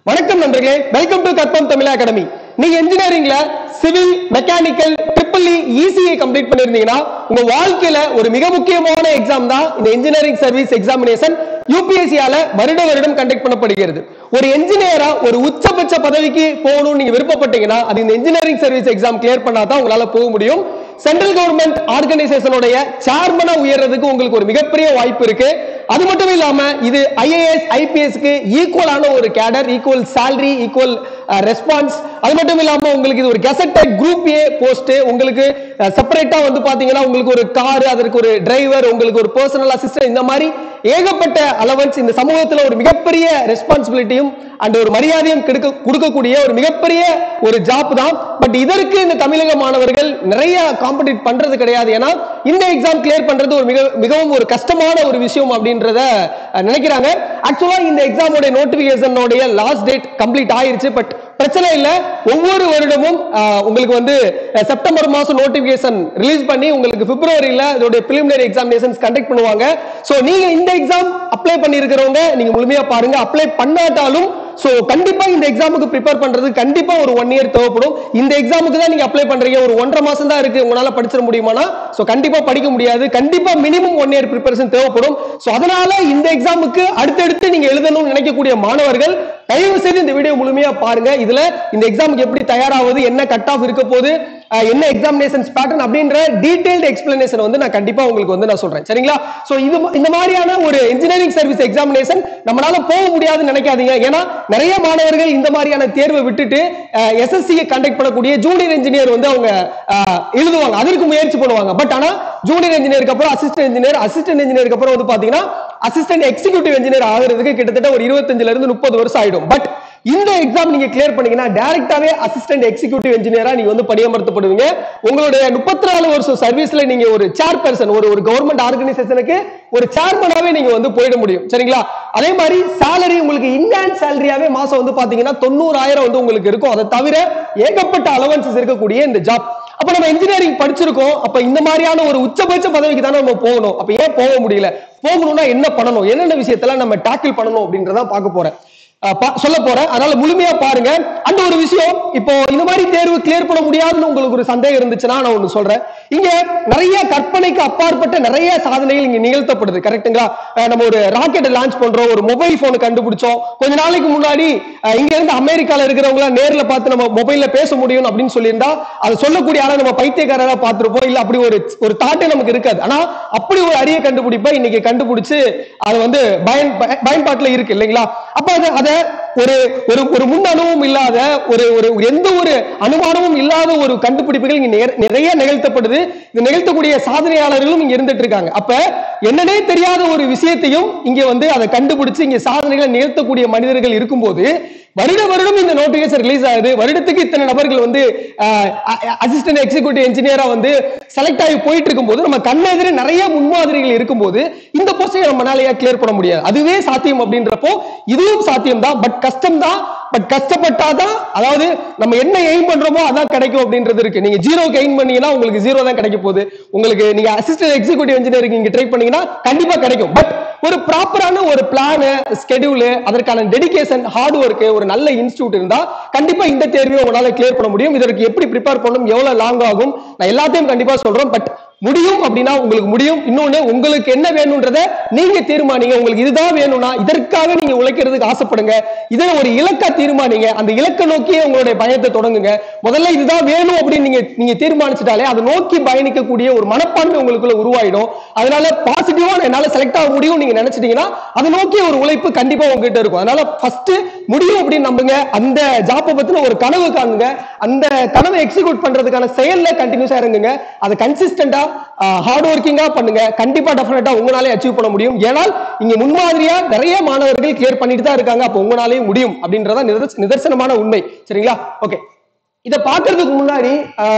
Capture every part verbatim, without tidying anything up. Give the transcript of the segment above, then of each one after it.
வணக்கம் நண்பர்களே, welcome to கற்பம் தமிழ் அகாடமி. நீங்க இன்ஜினியரிங்ல civil, mechanical, triple E, ECE complete பண்ணிருந்தீங்கன்னா உங்க வாழ்க்கையில ஒரு மிக முக்கியமான எக்ஸாம் தான் இந்த இன்ஜினியரிங் சர்வீஸ் எக்ஸாமினேஷன். யூபிஎஸ்சியால வருட வருடம் கண்டக்ட் பண்ணப்படுகிறது. ஒரு என்ஜினியரா ஒரு உச்சபட்ச பதவிக்கு போகணும்னு நீங்க விருப்பப்பட்டீங்கன்னா அது இந்த இன்ஜினியரிங் சர்வீஸ் எக்ஸாம் கிளியர் பண்ணாதான் உங்களால போக முடியும். சென்ட்ரல் கவர்மெண்ட் ஆர்கனைசேஷனுடைய சேர்மனா உயர்றதுக்கு உங்களுக்கு ஒரு மிகப்பெரிய வாய்ப்பு இருக்கு. அது மட்டும் இல்லாம இது ஐஏஎஸ் ஐபிஎஸ்க்கு ஈக்குவலான ஒரு cadre, equal salary, equal response. அது மட்டும் இல்லாம உங்களுக்கு இது ஒரு கெசட்டட் குரூப் ஏ போஸ்ட். உங்களுக்கு செப்பரேட்டா வந்து பாத்தீங்கன்னா உங்களுக்கு ஒரு கார், அதற்கு ஒரு டிரைவர், உங்களுக்கு ஒரு பர்சனல் அசிஸ்டன்ட், இந்த மாதிரி ஏகப்பட்ட அலவன்ஸ். இந்த சமூகத்துல ஒரு மிகப்பெரிய ரெஸ்பான்சிபிலிட்டியும் அண்ட் ஒரு மரியாதையும் கொடுக்கக்கூடிய ஒரு மிகப்பெரிய ஒரு ஜாப் தான். பட் இதற்கு இந்த தமிழக மாணவர்கள் நிறைய காம்படிட் பண்றது கிடையாது. ஏன்னா இந்த எக்ஸாம் கிளியர் பண்றது ஒரு மிக மிகவும் ஒரு கஷ்டமான ஒரு விஷயம் அப்படின்றத நினைக்கிறாங்க. ஆக்சுவலா இந்த எக்ஸாமோட நோட்டிபிகேஷனோட லாஸ்ட் டேட் கம்ப்ளீட் ஆயிருச்சு. பட் பிரச்சனை இல்ல, ஒவ்வொரு வருடமும் உங்களுக்கு வந்து செப்டம்பர் மாசம் நோட்டிபிகேஷன் ரிலீஸ் பண்ணி உங்களுக்கு பிப்ரவரியில இதோட பிரிலிமினரி எக்ஸாமினேஷன்ஸ் கண்டக்ட் பண்ணுவாங்க. சோ நீங்க இந்த எக்ஸாம் அப்ளை பண்ணி இருக்கிறவங்க நீங்க முழுமையா பாருங்க. அப்ளை பண்ணாட்டாலும் சோ கண்டிப்பா இந்த எக்ஸாமுக்கு ப்ரிப்பேர் பண்றது கண்டிப்பா ஒரு ஒன் இயர் தேவைப்படும். இந்த எக்ஸாமுக்கு தான் நீங்க அப்ளை பண்றீங்க, ஒரு ஒன்றரை மாசம் தான் இருக்கு, உங்களால படிச்சிட முடியுமானா சோ கண்டிப்பா படிக்க முடியாது. கண்டிப்பா மினிமம் ஒன் இயர் ப்ரிப்பரேஷன் தேவைப்படும். சோ அதனால இந்த எக்ஸாமுக்கு அடுத்தடுத்து நீங்க எழுதணும்னு நினைக்கக்கூடிய மாணவர்கள் தயவு செய்து இந்த வீடியோ முழுமையா பாருங்க. இதுல இந்த எக்ஸாமுக்கு எப்படி தயாராவது, என்ன கட் ஆஃப் இருக்க போது, என்ன எக்ஸாமினேஷன்ஸ் பேட்டர்ன் அப்படின்ற டீடைல்டு எக்ஸ்பிளனேஷன் வந்து நான் கண்டிப்பா உங்களுக்கு வந்து நான் சொல்றேன். சரிங்களா? சோ இது இந்த மாதிரியான ஒரு இன்ஜினியரிங் சர்வீஸ் எக்ஸாமினேஷன் நம்மளால போக முடியாதுன்னு நினைக்காதீங்க. ஏன்னா நிறைய மாணவர்கள் இந்த மாதிரியான தேர்வை விட்டுட்டு எஸ்எஸ்சி கண்டக்ட் பண்ணக்கூடிய ஜூனியர் இன்ஜினியர் வந்து அவங்க எழுதுவாங்க, அதற்கு முயற்சி பண்ணுவாங்க. பட் ஆனா ஜூனியர் இன்ஜினியருக்கு அப்புறம் அசிஸ்டன்ட் இன்ஜினியர், அசிஸ்டன்ட் இன்ஜினியருக்கு அப்புறம் வந்து பாத்தீங்கன்னா அசிஸ்டன்ட் எக்ஸிகியூட்டிவ் இன்ஜினியர் ஆகிறதுக்கு கிட்டத்தட்ட ஒரு இருபத்தஞ்சுல இருந்து முப்பது வருஷம் ஆயிடும். பட் இந்த எக்ஸாம் நீங்க கிளியர் பண்ணீங்கன்னா டைரக்டாவே அசிஸ்டன்ட் எக்ஸிகியூட்டிவ் இன்ஜினியரா நீங்க வந்து பணியமர்த்தப்படுவீங்க. உங்களுடைய முப்பத்தி நாலு வருஷம் சர்வீஸ்ல நீங்க ஒரு சேர்பர்சன், ஒரு ஒரு கவர்மெண்ட் ஆர்கனைசேஷனுக்கு ஒரு சேர்மனாவே நீங்க வந்து போயிட முடியும். சரிங்களா? அதே மாதிரி salary உங்களுக்கு இன்ஹேண்ட் சேலரியாவே மாசம் வந்து பாத்தீங்கன்னா தொண்ணூறாயிரம் வந்து உங்களுக்கு இருக்கும். அதை தவிர ஏகப்பட்ட அலவன்சஸ் இருக்கக்கூடிய இந்த ஜாப். அப்ப நம்ம இன்ஜினியரிங் படிச்சிருக்கோம், அப்ப இந்த மாதிரியான ஒரு உச்சபட்ச பதவிக்கு தானே நம்ம போகணும். அப்ப ஏன் போக முடியல? போகணும்னா என்ன பண்ணணும், என்னென்ன விஷயத்தெல்லாம் நம்ம டாக்கிள் பண்ணணும் அப்படின்றத பார்க்க போறேன், சொல்ல போறேன். அதனால முழுமையா பாருங்க. அந்த ஒரு விஷயம், இப்போ இந்த மாதிரி தேர்வு கிளியர் பண்ண முடியாதுன்னு உங்களுக்கு ஒரு சந்தேகம் இருந்துச்சுன்னா நான் ஒண்ணு சொல்றேன். இங்க நிறைய கற்பனைக்கு அப்பாற்பட்ட நிறைய சாதனைகள் இங்க நிகழ்த்தப்படுது. கரெக்ட்டுங்களா? நம்ம ஒரு ராக்கெட் லான்ச் பண்றோம், ஒரு மொபைல் போன் கண்டுபிடிச்சோம். கொஞ்ச நாளைக்கு முன்னாடி இங்க இருந்து அமெரிக்கால இருக்கிறவங்க நேர்ல பார்த்து நம்ம மொபைல்ல பேச முடியும் அப்படின்னு சொல்லியிருந்தா அதை சொல்லக்கூடிய ஆளை நம்ம பைத்தியக்காரரா பார்த்திருப்போம். இல்ல அப்படி ஒரு ஒரு தாட்டே நமக்கு இருக்காது. ஆனா அப்படி ஒரு அரிய கண்டுபிடிப்பை இன்னைக்கு கண்டுபிடிச்சு அது வந்து பயன் பயன்பாட்டுல இருக்கு இல்லைங்களா? அப்ப அதை ஒரு ஒரு முன் அனுபவம் இல்லாத ஒரு ஒரு எந்த ஒரு அனுமானமும் இல்லாத ஒரு கண்டுபிடிப்புகள் இங்க நிறைய நிகழ்த்தப்படுது. இது நிகழ்த்தக்கூடிய சாதனையாளர்களும் இங்க இருந்துட்டு இருக்காங்க. அப்ப என்னன்னே தெரியாத ஒரு விஷயத்தையும் இங்க வந்து அதை கண்டுபிடிச்சு இங்க சாதனைகளை நிகழ்த்தக்கூடிய மனிதர்கள் இருக்கும்போது வருட வருடம் இந்த நோட்டிபிகேஷன் ரிலீஸ் ஆகுது. வருடத்துக்கு இத்தனை நபர்கள் வந்து அசிஸ்டன்ட் எக்ஸிகியூட்டிவ் இன்ஜினியரா வந்து செலக்ட் ஆகி போயிட்டு இருக்கும்போது நம்ம கண்ணெதிர நிறைய முன்மாதிரிகள் இருக்கும்போது இந்த போஸ்டை நம்மளால கிளியர் பண்ண முடியாது. அதுவே சாத்தியம் அப்படின்றப்போ இதுவும் சாத்தியம் தான். பட் கஷ்டம் தான். பட் கஷ்டப்பட்டாதான், அதாவது நம்ம என்ன எய்ம் பண்றோமோ அதான் கிடைக்கும் அப்படின்றது இருக்கு. நீங்க ஜீரோ எய்ம் பண்ணீங்கன்னா உங்களுக்கு ஜீரோ தான் கிடைக்க போகுது. உங்களுக்கு நீங்க அசிஸ்டன்ட் எக்ஸிகியூட்டிவ் இன்ஜினியரிங் இங்க ட்ரை பண்ணீங்கன்னா கண்டிப்பா கிடைக்கும். பட் ஒரு ப்ராப்பரான ஒரு பிளான், ஸ்கெடியூல், அதற்கான டெடிகேஷன், ஹார்ட் ஒர்க், ஒரு நல்ல இன்ஸ்டிடியூட் இருந்தா கண்டிப்பா இந்த தேர்வை உங்களால கிளியர் பண்ண முடியும். இதற்கு எப்படி ப்ரிப்பேர் பண்ணணும், எவ்வளவு லாங் ஆகும், நான் எல்லாத்தையும் கண்டிப்பா சொல்றேன். பட் முடியும் அப்படின்னா உங்களுக்கு முடியும். இன்னொன்னு, உங்களுக்கு என்ன வேணும்ன்றத நீங்க தீர்மானிங்க. உங்களுக்கு இதுதான் வேணும்னா இதற்காக நீங்க உழைக்கிறதுக்கு ஆசைப்படுங்க. இதை ஒரு இலக்கா தீர்மானிங்க. அந்த இலக்கை நோக்கி உங்களுடைய பயணத்தை தொடங்குங்க. முதல்ல இதுதான் வேணும் அப்படின்னு நீங்க நீங்க தீர்மானிச்சுட்டாலே அதை நோக்கி பயணிக்கக்கூடிய ஒரு மனப்பான்மை உங்களுக்குள்ள உருவாயிடும். அதனால பாசிட்டிவா என்னால செலக்ட் ஆக முடியும் நீங்க நினைச்சிட்டீங்கன்னா அதை நோக்கி ஒரு உழைப்பு கண்டிப்பா உங்ககிட்ட இருக்கும். அதனால ஃபர்ஸ்ட் முடியும் அப்படின்னு நம்புங்க. அந்த ஜாப்பை பத்தின ஒரு கனவு காணுங்க. அந்த கனவை எக்ஸிக்யூட் பண்றதுக்கான செயல்ல கண்டினியூஸா இறங்குங்க. அதை கன்சிஸ்டன்டா ஹார்ட் ஒர்க்கிங்கா பண்ணுங்க. கண்டிப்பா டெஃபினட்டா உங்களாலே அச்சீவ் பண்ண முடியும். ஏனால் இங்க முன்மாதிரியா நிறைய மாணவர்கள் கிளியர் பண்ணிட்டு தான் இருக்காங்க. அப்ப உங்களாலே முடியும் அப்படின்றத நிதர்சனமான உண்மை. சரிங்களா? ஓகே, இத பாக்குறதுக்கு முன்னாடி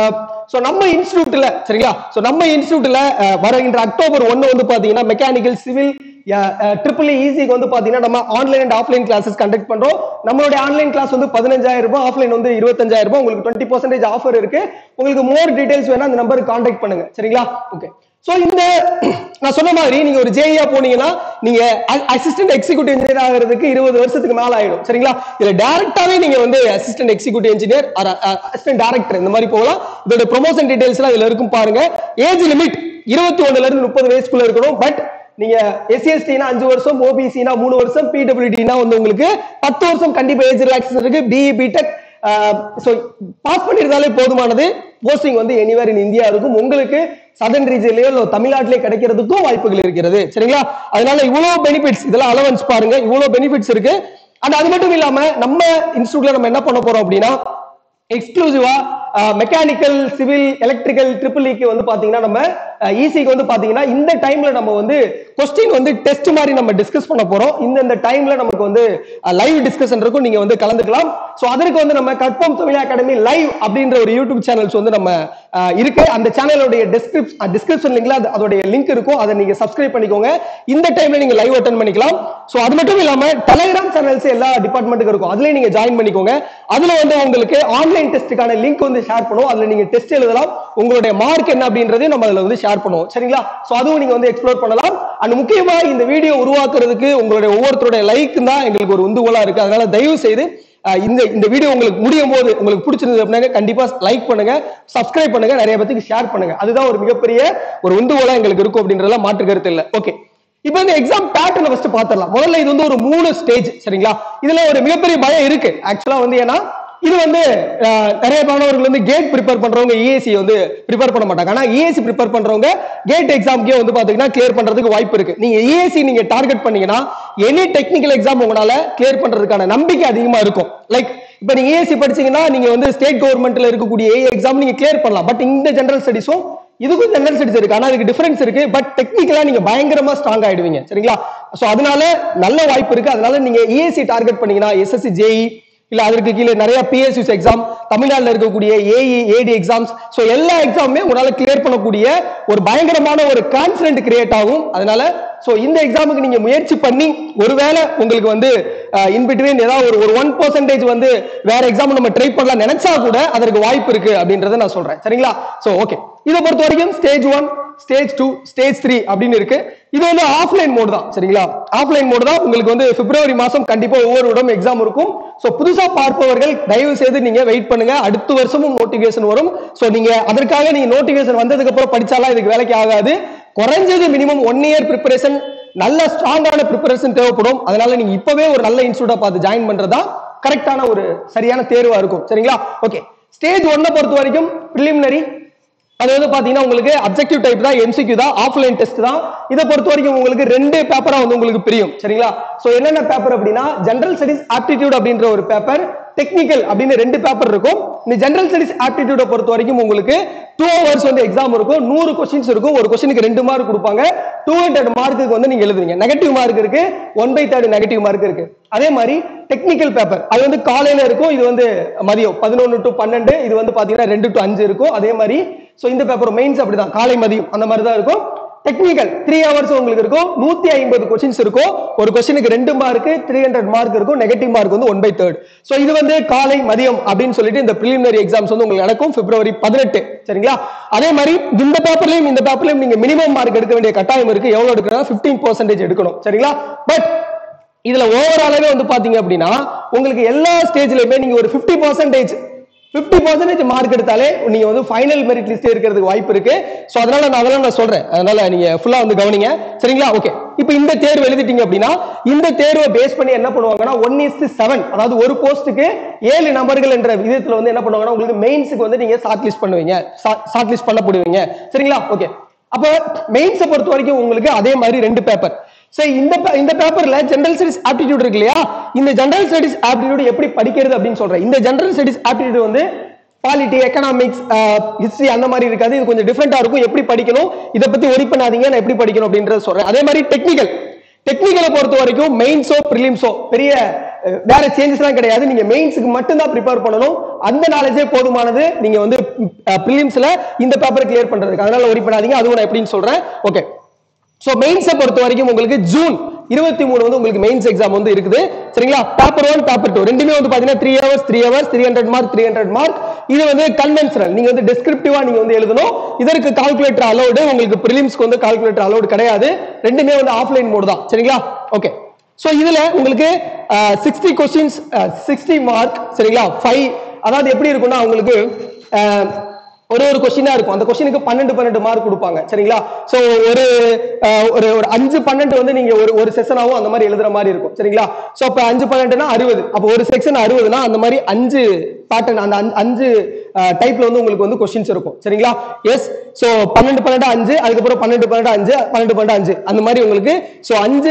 நம்ம இன்ஸ்டிடியூட்ல, சரிங்களா, நம்ம இன்ஸ்டிடியூட்ல வருகின்ற அக்டோபர் ஒன்னு வந்து பாத்தீங்கன்னா மெக்கானிக்கல், சிவில், ட்ரிபிள் இசிக்கு வந்து பாத்தீங்கன்னா நம்ம online and offline classes conduct பண்றோம். நம்மளுடைய ஆன்லைன் கிளாஸ் வந்து பதினஞ்சாயிரம் ரூபாய், ஆஃப்லைன் வந்து இருபத்தஞ்சாயிரம் ரூபாய். உங்களுக்கு டுவெண்ட்டி பர்சன்டேஜ் ஆஃபர் இருக்கு. உங்களுக்கு மோர் டீடைல்ஸ் வேணா அந்த நம்பருக்கு கான்டாக்ட் பண்ணுங்க. சரிங்களா? ஓகே, சோ இந்த நான் சொன்ன மாதிரி நீங்க ஒரு ஜேஇயா போனீங்கன்னா நீங்க அசிஸ்டன்ட் எக்ஸிக்யூட்டிவ் இன்ஜினியர் ஆகிறதுக்கு இருபது வருஷத்துக்கு மேல ஆயிடும். சரிங்களா? இதுல டைரக்டாவே நீங்க வந்து assistant executive engineer assistant director இந்த மாதிரி போகலாம். இதோட ப்ரொமோஷன் டீடைல்ஸ் எல்லாம் இதுல இருக்கும் பாருங்க. ஏஜ் லிமிட் இருபத்தி ஒண்ணுல இருந்து முப்பது வயசுக்குள்ள இருக்கணும். பட் நீங்க எஸ்சி எஸ்டினா அஞ்சு வருஷம், ஓபிசினா மூணு வருஷம், பிடபிள்யூடினா வந்து உங்களுக்கு பத்து வருஷம் கண்டிப்பா ஏஜ் ரிலாக்ஸேஷன் இருக்கு. பிஇ பிடெக் பாஸ் பண்ணிருந்தாலே போதுமானது. போஸ்டிங் வந்து எனிவேர் இன் இந்தியா இருக்கும். உங்களுக்கு சதர்ன் ரீஜன்லயோ இல்ல தமிழ்நாட்டிலே கிடைக்கிறதுக்கும் வாய்ப்புகள் இருக்கிறது. சரிங்களா? அதனால இவ்வளவு பெனிஃபிட்ஸ், இதெல்லாம் அலவன்ஸ் பாருங்க, இவ்வளவு பெனிஃபிட்ஸ் இருக்கு. அண்ட் அது மட்டும் இல்லாம நம்ம இன்ஸ்டிடியூட்ல நம்ம என்ன பண்ண போறோம் அப்படின்னா எக்ஸ்க்ளூசிவா மெக்கானிக்கல், சிவில், எலக்ட்ரிக்கல், ட்ரிபிள் இக்கு வந்து பாத்தீங்கன்னா நம்ம ஈசிக்கு வந்து பாத்தீங்கன்னா இந்த டைம்ல நம்ம வந்து கொஸ்டின் வந்து டெஸ்ட் மாதிரி நம்ம டிஸ்கஸ் பண்ண போறோம். இந்த இந்த டைம்ல நமக்கு வந்து லைவ் டிஸ்கஷன் இருக்கும், நீங்க வந்து கலந்துக்கலாம். சோ அதற்கு வந்து நம்ம கற்பம் தமிழ் அகாடமி லைவ் அப்படின்ற ஒரு யூடியூப் சேனல்ஸ் வந்து நம்ம இருக்கு. அந்த சேனலோட டிஸ்கிரிப்ஷன் டிஸ்கிரிப்ஷன் லிங்க்ல அதோட லிங்க் இருக்கும், அதை நீங்க சப்ஸ்கிரைப் பண்ணிக்கோங்க. இந்த டைம்ல நீங்க லைவ் அட்டெண்ட் பண்ணிக்கலாம். சோ அது மட்டும் இல்லாம டெலிகிராம் சேனல்ஸ் எல்லா டிபார்ட்மெண்ட்டுக்கு இருக்கும், அதுல நீங்க ஜாயின் பண்ணிக்கோங்க. அதுல வந்து உங்களுக்கு ஆன்லைன் டெஸ்ட்டுக்கான லிங்க் வந்து ஷேர் பண்ணுவோம். அதுல நீங்க டெஸ்ட் எழுதலாம், உங்களுடைய மார்க் என்ன அப்படின்றது நம்ம அதுல வந்து ஷேர் பண்ணுவோம். சரிங்களா? சோ அதுவும் நீங்க வந்து எக்ஸ்ப்ளோர் பண்ணலாம். அண்ட் முக்கியமா இந்த வீடியோ உருவாக்குறதுக்கு உங்களுடைய ஒவ்வொருத்தருடைய லைக் தான் எங்களுக்கு ஒரு உந்துகோலா இருக்கு. அதனால தயவு செய்து இந்த இந்த வீடியோ உங்களுக்கு முடியும் போது உங்களுக்கு பிடிச்சிருந்தது அப்படின்னா கண்டிப்பா லைக் பண்ணுங்க, சப்ஸ்கிரைப் பண்ணுங்க, நிறைய பேருக்கு ஷேர் பண்ணுங்க. அதுதான் ஒரு மிகப்பெரிய ஒரு உந்துகோலா எங்களுக்கு இருக்கும் அப்படின்றதுல மாற்று கருத்து இல்லை. ஓகே, இப்போ இந்த எக்ஸாம் பேட்டர்ன் ஃபர்ஸ்ட் பாத்துறலாம். முதல்ல இது வந்து ஒரு மூணு ஸ்டேஜ். சரிங்களா? இதுல ஒரு மிகப்பெரிய பயம் இருக்கு ஆக்சுவலா வந்து, ஏன்னா இது வந்து நிறைய மாணவர்கள் வந்து கேட் ப்ரிப்பேர் பண்றவங்க இஏசி வந்து ப்ரிப்பேர் பண்ண மாட்டாங்க. ஆனா இஏசி ப்ரிப்பேர் பண்றவங்க கேட் எக்ஸாம்க்கே வந்து பாத்தீங்கன்னா கிளியர் பண்றதுக்கு வாய்ப்பு இருக்கு. நீங்க இஏசி நீங்க டார்கெட் பண்ணீங்கன்னா எனி டெக்னிக்கல் எக்ஸாம் உங்களால கிளியர் பண்றதுக்கான நம்பிக்கை அதிகமா இருக்கும். லைக் இப்ப நீங்க இஏசி படிச்சீங்கன்னா நீங்க வந்து ஸ்டேட் கவர்மெண்ட்ல இருக்கக்கூடிய ஏ எக்ஸாம் நீங்க கிளியர் பண்ணலாம். பட் இந்த ஜெனரல் ஸ்டடிஸும் இதுக்கும் ஜெனரல் ஸ்டடிஸ் இருக்கு, ஆனா அதுக்கு டிஃபரன்ஸ் இருக்கு. பட் டெக்னிக்கலா நீங்க பயங்கரமா ஸ்ட்ராங் ஆயிடுவீங்க. சரிங்களா? சோ அதனால நல்ல வாய்ப்பு இருக்கு. அதனால நீங்க இஏசி டார்கெட் பண்ணீங்கன்னா எஸ்எஸ்சி, ஜேஇ இல்ல அதற்கு கீழே நிறைய பிஎஸ்யூஸ் எக்ஸாம், தமிழ்நாட்டில் இருக்கக்கூடிய ஏஇ, ஏடி எக்ஸாம்ஸ், சோ எல்லா எக்ஸாமுமே உங்களால கிளியர் பண்ணக்கூடிய ஒரு பயங்கரமான ஒரு கான்ஃபிடென்ட் கிரியேட் ஆகும். அதனால சோ இந்த எக்ஸாமுக்கு நீங்க முயற்சி பண்ணி ஒருவேளை உங்களுக்கு வந்து இன் பிட்வீன் ஏதாவது ஒரு ஒன் பர்சன்டேஜ் வந்து வேற எக்ஸாம் நம்ம ட்ரை பண்ணலாம் நினைச்சா கூட அதற்கு வாய்ப்பு இருக்கு அப்படின்றத நான் சொல்றேன். சரிங்களா? சோ ஓகே, இதை பொறுத்த வரைக்கும் stage one, stage two, stage three அப்படின்னு இருக்கு. இது வந்து ஆஃப்லைன் மோட் தான். சரிங்களா? ஆஃப்லைன் மோட் தான். உங்களுக்கு வந்து பிப்ரவரி மாசம் கண்டிப்பா ஒவ்வொரு இடம் எக்ஸாம் இருக்கும். சோ புதுசா பார்ப்பவர்கள் தயவு செய்து நீங்க வெயிட் பண்ணுங்க, அடுத்த வருஷமும் நோட்டிபிகேஷன் வரும். சோ நீங்க அதற்காக நீங்க நோட்டிபிகேஷன் வந்ததுக்கு அப்புறம் படிச்சாலாம் இதுக்கு வேலைக்கு ஆகாது. குறைஞ்சது மினிமம் ஒன் இயர் ப்ரிப்பரேஷன், நல்ல ஸ்ட்ராங்கான ப்ரிப்பரேஷன் தேவைப்படும். அதனால நீங்க இப்பவே ஒரு நல்ல இன்ஸ்டிடியூட்டா பார்த்து ஜாயின் பண்றதா கரெக்டான ஒரு சரியான தேர்வா இருக்கும். சரிங்களா? ஓகே, ஸ்டேஜ் ஒன்னை பொறுத்த வரைக்கும் பிரிலிமினரி, அது வந்து பாத்தீங்கன்னா உங்களுக்கு அப்ஜெக்டிவ் டைப் தான், எம்சிக்யூ தான், ஆஃப்லைன் டெஸ்ட் தான். இதை பொறுத்த வரைக்கும் உங்களுக்கு ரெண்டு பேப்பரா வந்து உங்களுக்கு பிரியும். சரிங்களா? சோ என்னென்ன பேப்பர் அப்படின்னா ஜெனரல் ஸ்டடிஸ் ஆப்டிடியூட் அப்படின்ற ஒரு பேப்பர், டெக்னிக்கல் அப்படின்னு ரெண்டு பேப்பர் இருக்கும். இந்த ஜெனரல் ஸ்டடிஸ் ஆப்டிடியூட பொறுத்த வரைக்கும் உங்களுக்கு டூ ஹவர்ஸ் வந்து எக்ஸாம் இருக்கும், நூறு கொஸ்டின்ஸ் இருக்கும். ஒரு கொஸ்டினுக்கு ரெண்டு மார்க் கொடுப்பாங்க. டூ ஹண்ட்ரட் மார்க்குக்கு வந்து நீங்க எழுதுவீங்க. நெகட்டிவ் மார்க் இருக்கு, one by third negative mark இருக்கு. அதே மாதிரி டெக்னிக்கல் பேப்பர் அது வந்து காலையில இருக்கும், இது வந்து மதியம் பதினொன்னு டு பன்னெண்டு, இது வந்து பாத்தீங்கன்னா ரெண்டு டு அஞ்சு இருக்கும். அதே மாதிரி சோ இந்த பேப்பர் மெயின்ஸ் அப்படிதான், காலை மதியம் அந்த மாதிரி தான் இருக்கும். டெக்னிக்கல் த்ரீ ஹவர்ஸ் உங்களுக்கு இருக்கும், நூத்தி ஐம்பது கொஸ்டின்ஸ் இருக்கும். ஒரு கொஸ்டினுக்கு ரெண்டு மார்க், த்ரீ ஹண்ட்ரட் மார்க் இருக்கும். நெகட்டிவ் மார்க் வந்து ஒன் பை தேர்ட். சோ இது வந்து காலை மதியம் அப்படின்னு சொல்லிட்டு இந்த பிரிலிமினரி எக்ஸாம்ஸ் வந்து உங்களுக்கு நடக்கும் பிப்ரவரி பதினெட்டு. சரிங்களா? அதே மாதிரி இந்த பேப்பர்லயும் இந்த பேப்பர்லயும் நீங்க மினிமம் மார்க் எடுக்க வேண்டிய கட்டாயம் இருக்கு. எவ்வளவு எடுக்கணும்? பிப்டீன் பர்சன்டேஜ் எடுக்கணும். சரிங்களா? பட் இதுல ஓவராலாவே வந்து பாத்தீங்க அப்படின்னா உங்களுக்கு எல்லா ஸ்டேஜ்லயுமே நீங்க ஒரு fifty percentage fifty percentage mark எடுத்தாலே நீங்க வந்து ஃபைனல் மெரிட் லிஸ்ட் இருக்கிறதுக்கு வாய்ப்பு இருக்கு. சோ அதனால நான் அதெல்லாம் நான் சொல்றேன், அதனால நீங்க ஃபுல்லா வந்து கவனிங்க. சரிங்களா? ஓகே, இப்போ இந்த தேர்வு எழுதிட்டீங்க அப்படின்னா இந்த தேர்வை பேஸ் பண்ணி என்ன பண்ணுவாங்கன்னா ஒன் இஸ் செவன், அதாவது ஒரு போஸ்ட்டுக்கு ஏழு நபர்கள் என்ற விதத்துல வந்து என்ன பண்ணுவாங்கன்னா உங்களுக்கு மெயின்ஸுக்கு வந்து நீங்க ஷார்ட் லிஸ்ட் பண்ணுவீங்க, ஷார்ட் லிஸ்ட் பண்ணப்படுவீங்க. சரிங்களா? ஓகே, அப்ப மெயின்ஸை பொறுத்த வரைக்கும் உங்களுக்கு அதே மாதிரி ரெண்டு பேப்பர். சரி, இந்த இந்த பேப்பர்ல ஜெனரல் ஸ்டடிஸ் ஆப்டிடியூட் இருக்கு இல்லையா, இந்த ஜெனரல் ஸ்டடிஸ் ஆப்டிடியூட் எப்படி படிக்கிறது அப்படின்னு சொல்றேன். இந்த ஜெனரல் ஸ்டடிஸ் ஆப்டிடியூட் வந்து பாலிட்டி, எக்கனாமிக்ஸ், ஹிஸ்டரி அந்த மாதிரி இருக்காது. இது கொஞ்சம் டிஃபரெண்டா இருக்கும். எப்படி படிக்கணும் இதை பத்தி ஒரி பண்ணாதீங்க, நான் எப்படி படிக்கணும் அப்படின்றத சொல்றேன். அதே மாதிரி டெக்னிக்கல் டெக்னிக்கலை பொறுத்த வரைக்கும் மெயின்ஸோ பிரிலிம்ஸோ பெரிய வேற சேஞ்சஸ் எல்லாம் கிடையாது. நீங்க மெயின்ஸுக்கு மட்டும் தான் ப்ரிப்பேர் பண்ணணும். அந்த நாலேஜே போதுமானது நீங்க வந்து பிரிலிம்ஸ்ல இந்த பேப்பர் கிளியர் பண்றதுக்கு. அதனால ஒரி பண்ணாதீங்க, அதுவும் நான் எப்படின்னு சொல்றேன். ஓகே, சோ மெயின்ஸை பொறுத்த வரைக்கும் உங்களுக்கு ஜூன் இருபத்தி மூணு வந்து உங்களுக்கு மெயின்ஸ் எக்ஸாம் வந்து இருக்குது. சரிங்களா? பேப்பர் ஒன் பேப்பர் டூ ரெண்டுமே வந்து பாத்தீங்கன்னா three hours three hours three hundred mark three hundred mark இது வந்து கன்வென்ஷனல், நீங்க வந்து டெஸ்கிரிப்டிவா நீங்க வந்து எழுதணும். இதற்கு கால்குலேட்டர் அலோடு, உங்களுக்கு பிரிலிம்ஸ்க்கு வந்து கால்குலேட்டர் அலோடு கிடையாது. ரெண்டுமே வந்து ஆஃப்லைன் மோட் தான். சரிங்களா? ஓகே. சோ இதுல உங்களுக்கு சிக்ஸ்டி கொஸ்டின்ஸ் சிக்ஸ்டி மார்க். சரிங்களா? ஃபைவ், அதாவது எப்படி இருக்கும்னா உங்களுக்கு ஒரு ஒரு கொஸ்டினா இருக்கும். அந்த கொஸ்டினுக்கு பன்னெண்டு பன்னெண்டு மார்க் கொடுப்பாங்க. சரிங்களா? சோ ஒரு ஒரு ஒரு அஞ்சு பன்னெண்டு வந்து நீங்க ஒரு ஒரு செஷனாவும் அந்த மாதிரி எழுதுற மாதிரி இருக்கும். சரிங்களா? சோ அப்ப அஞ்சு பன்னெண்டுனா அறுபது. அப்ப ஒரு செக்ஷன் அறுபதுனா அந்த மாதிரி அஞ்சு பேட்டர்ன், அந்த அஞ்சு டைப்ல வந்து உங்களுக்கு வந்து கொஸ்டின்ஸ் இருக்கும். சரிங்களா? எஸ். சோ பன்னெண்டு பன்னெண்டு அஞ்சு, அதுக்கப்புறம் பன்னெண்டு பன்னெண்டு அஞ்சு, பன்னெண்டு பன்னெண்டு அஞ்சு, அந்த மாதிரி உங்களுக்கு சோ அஞ்சு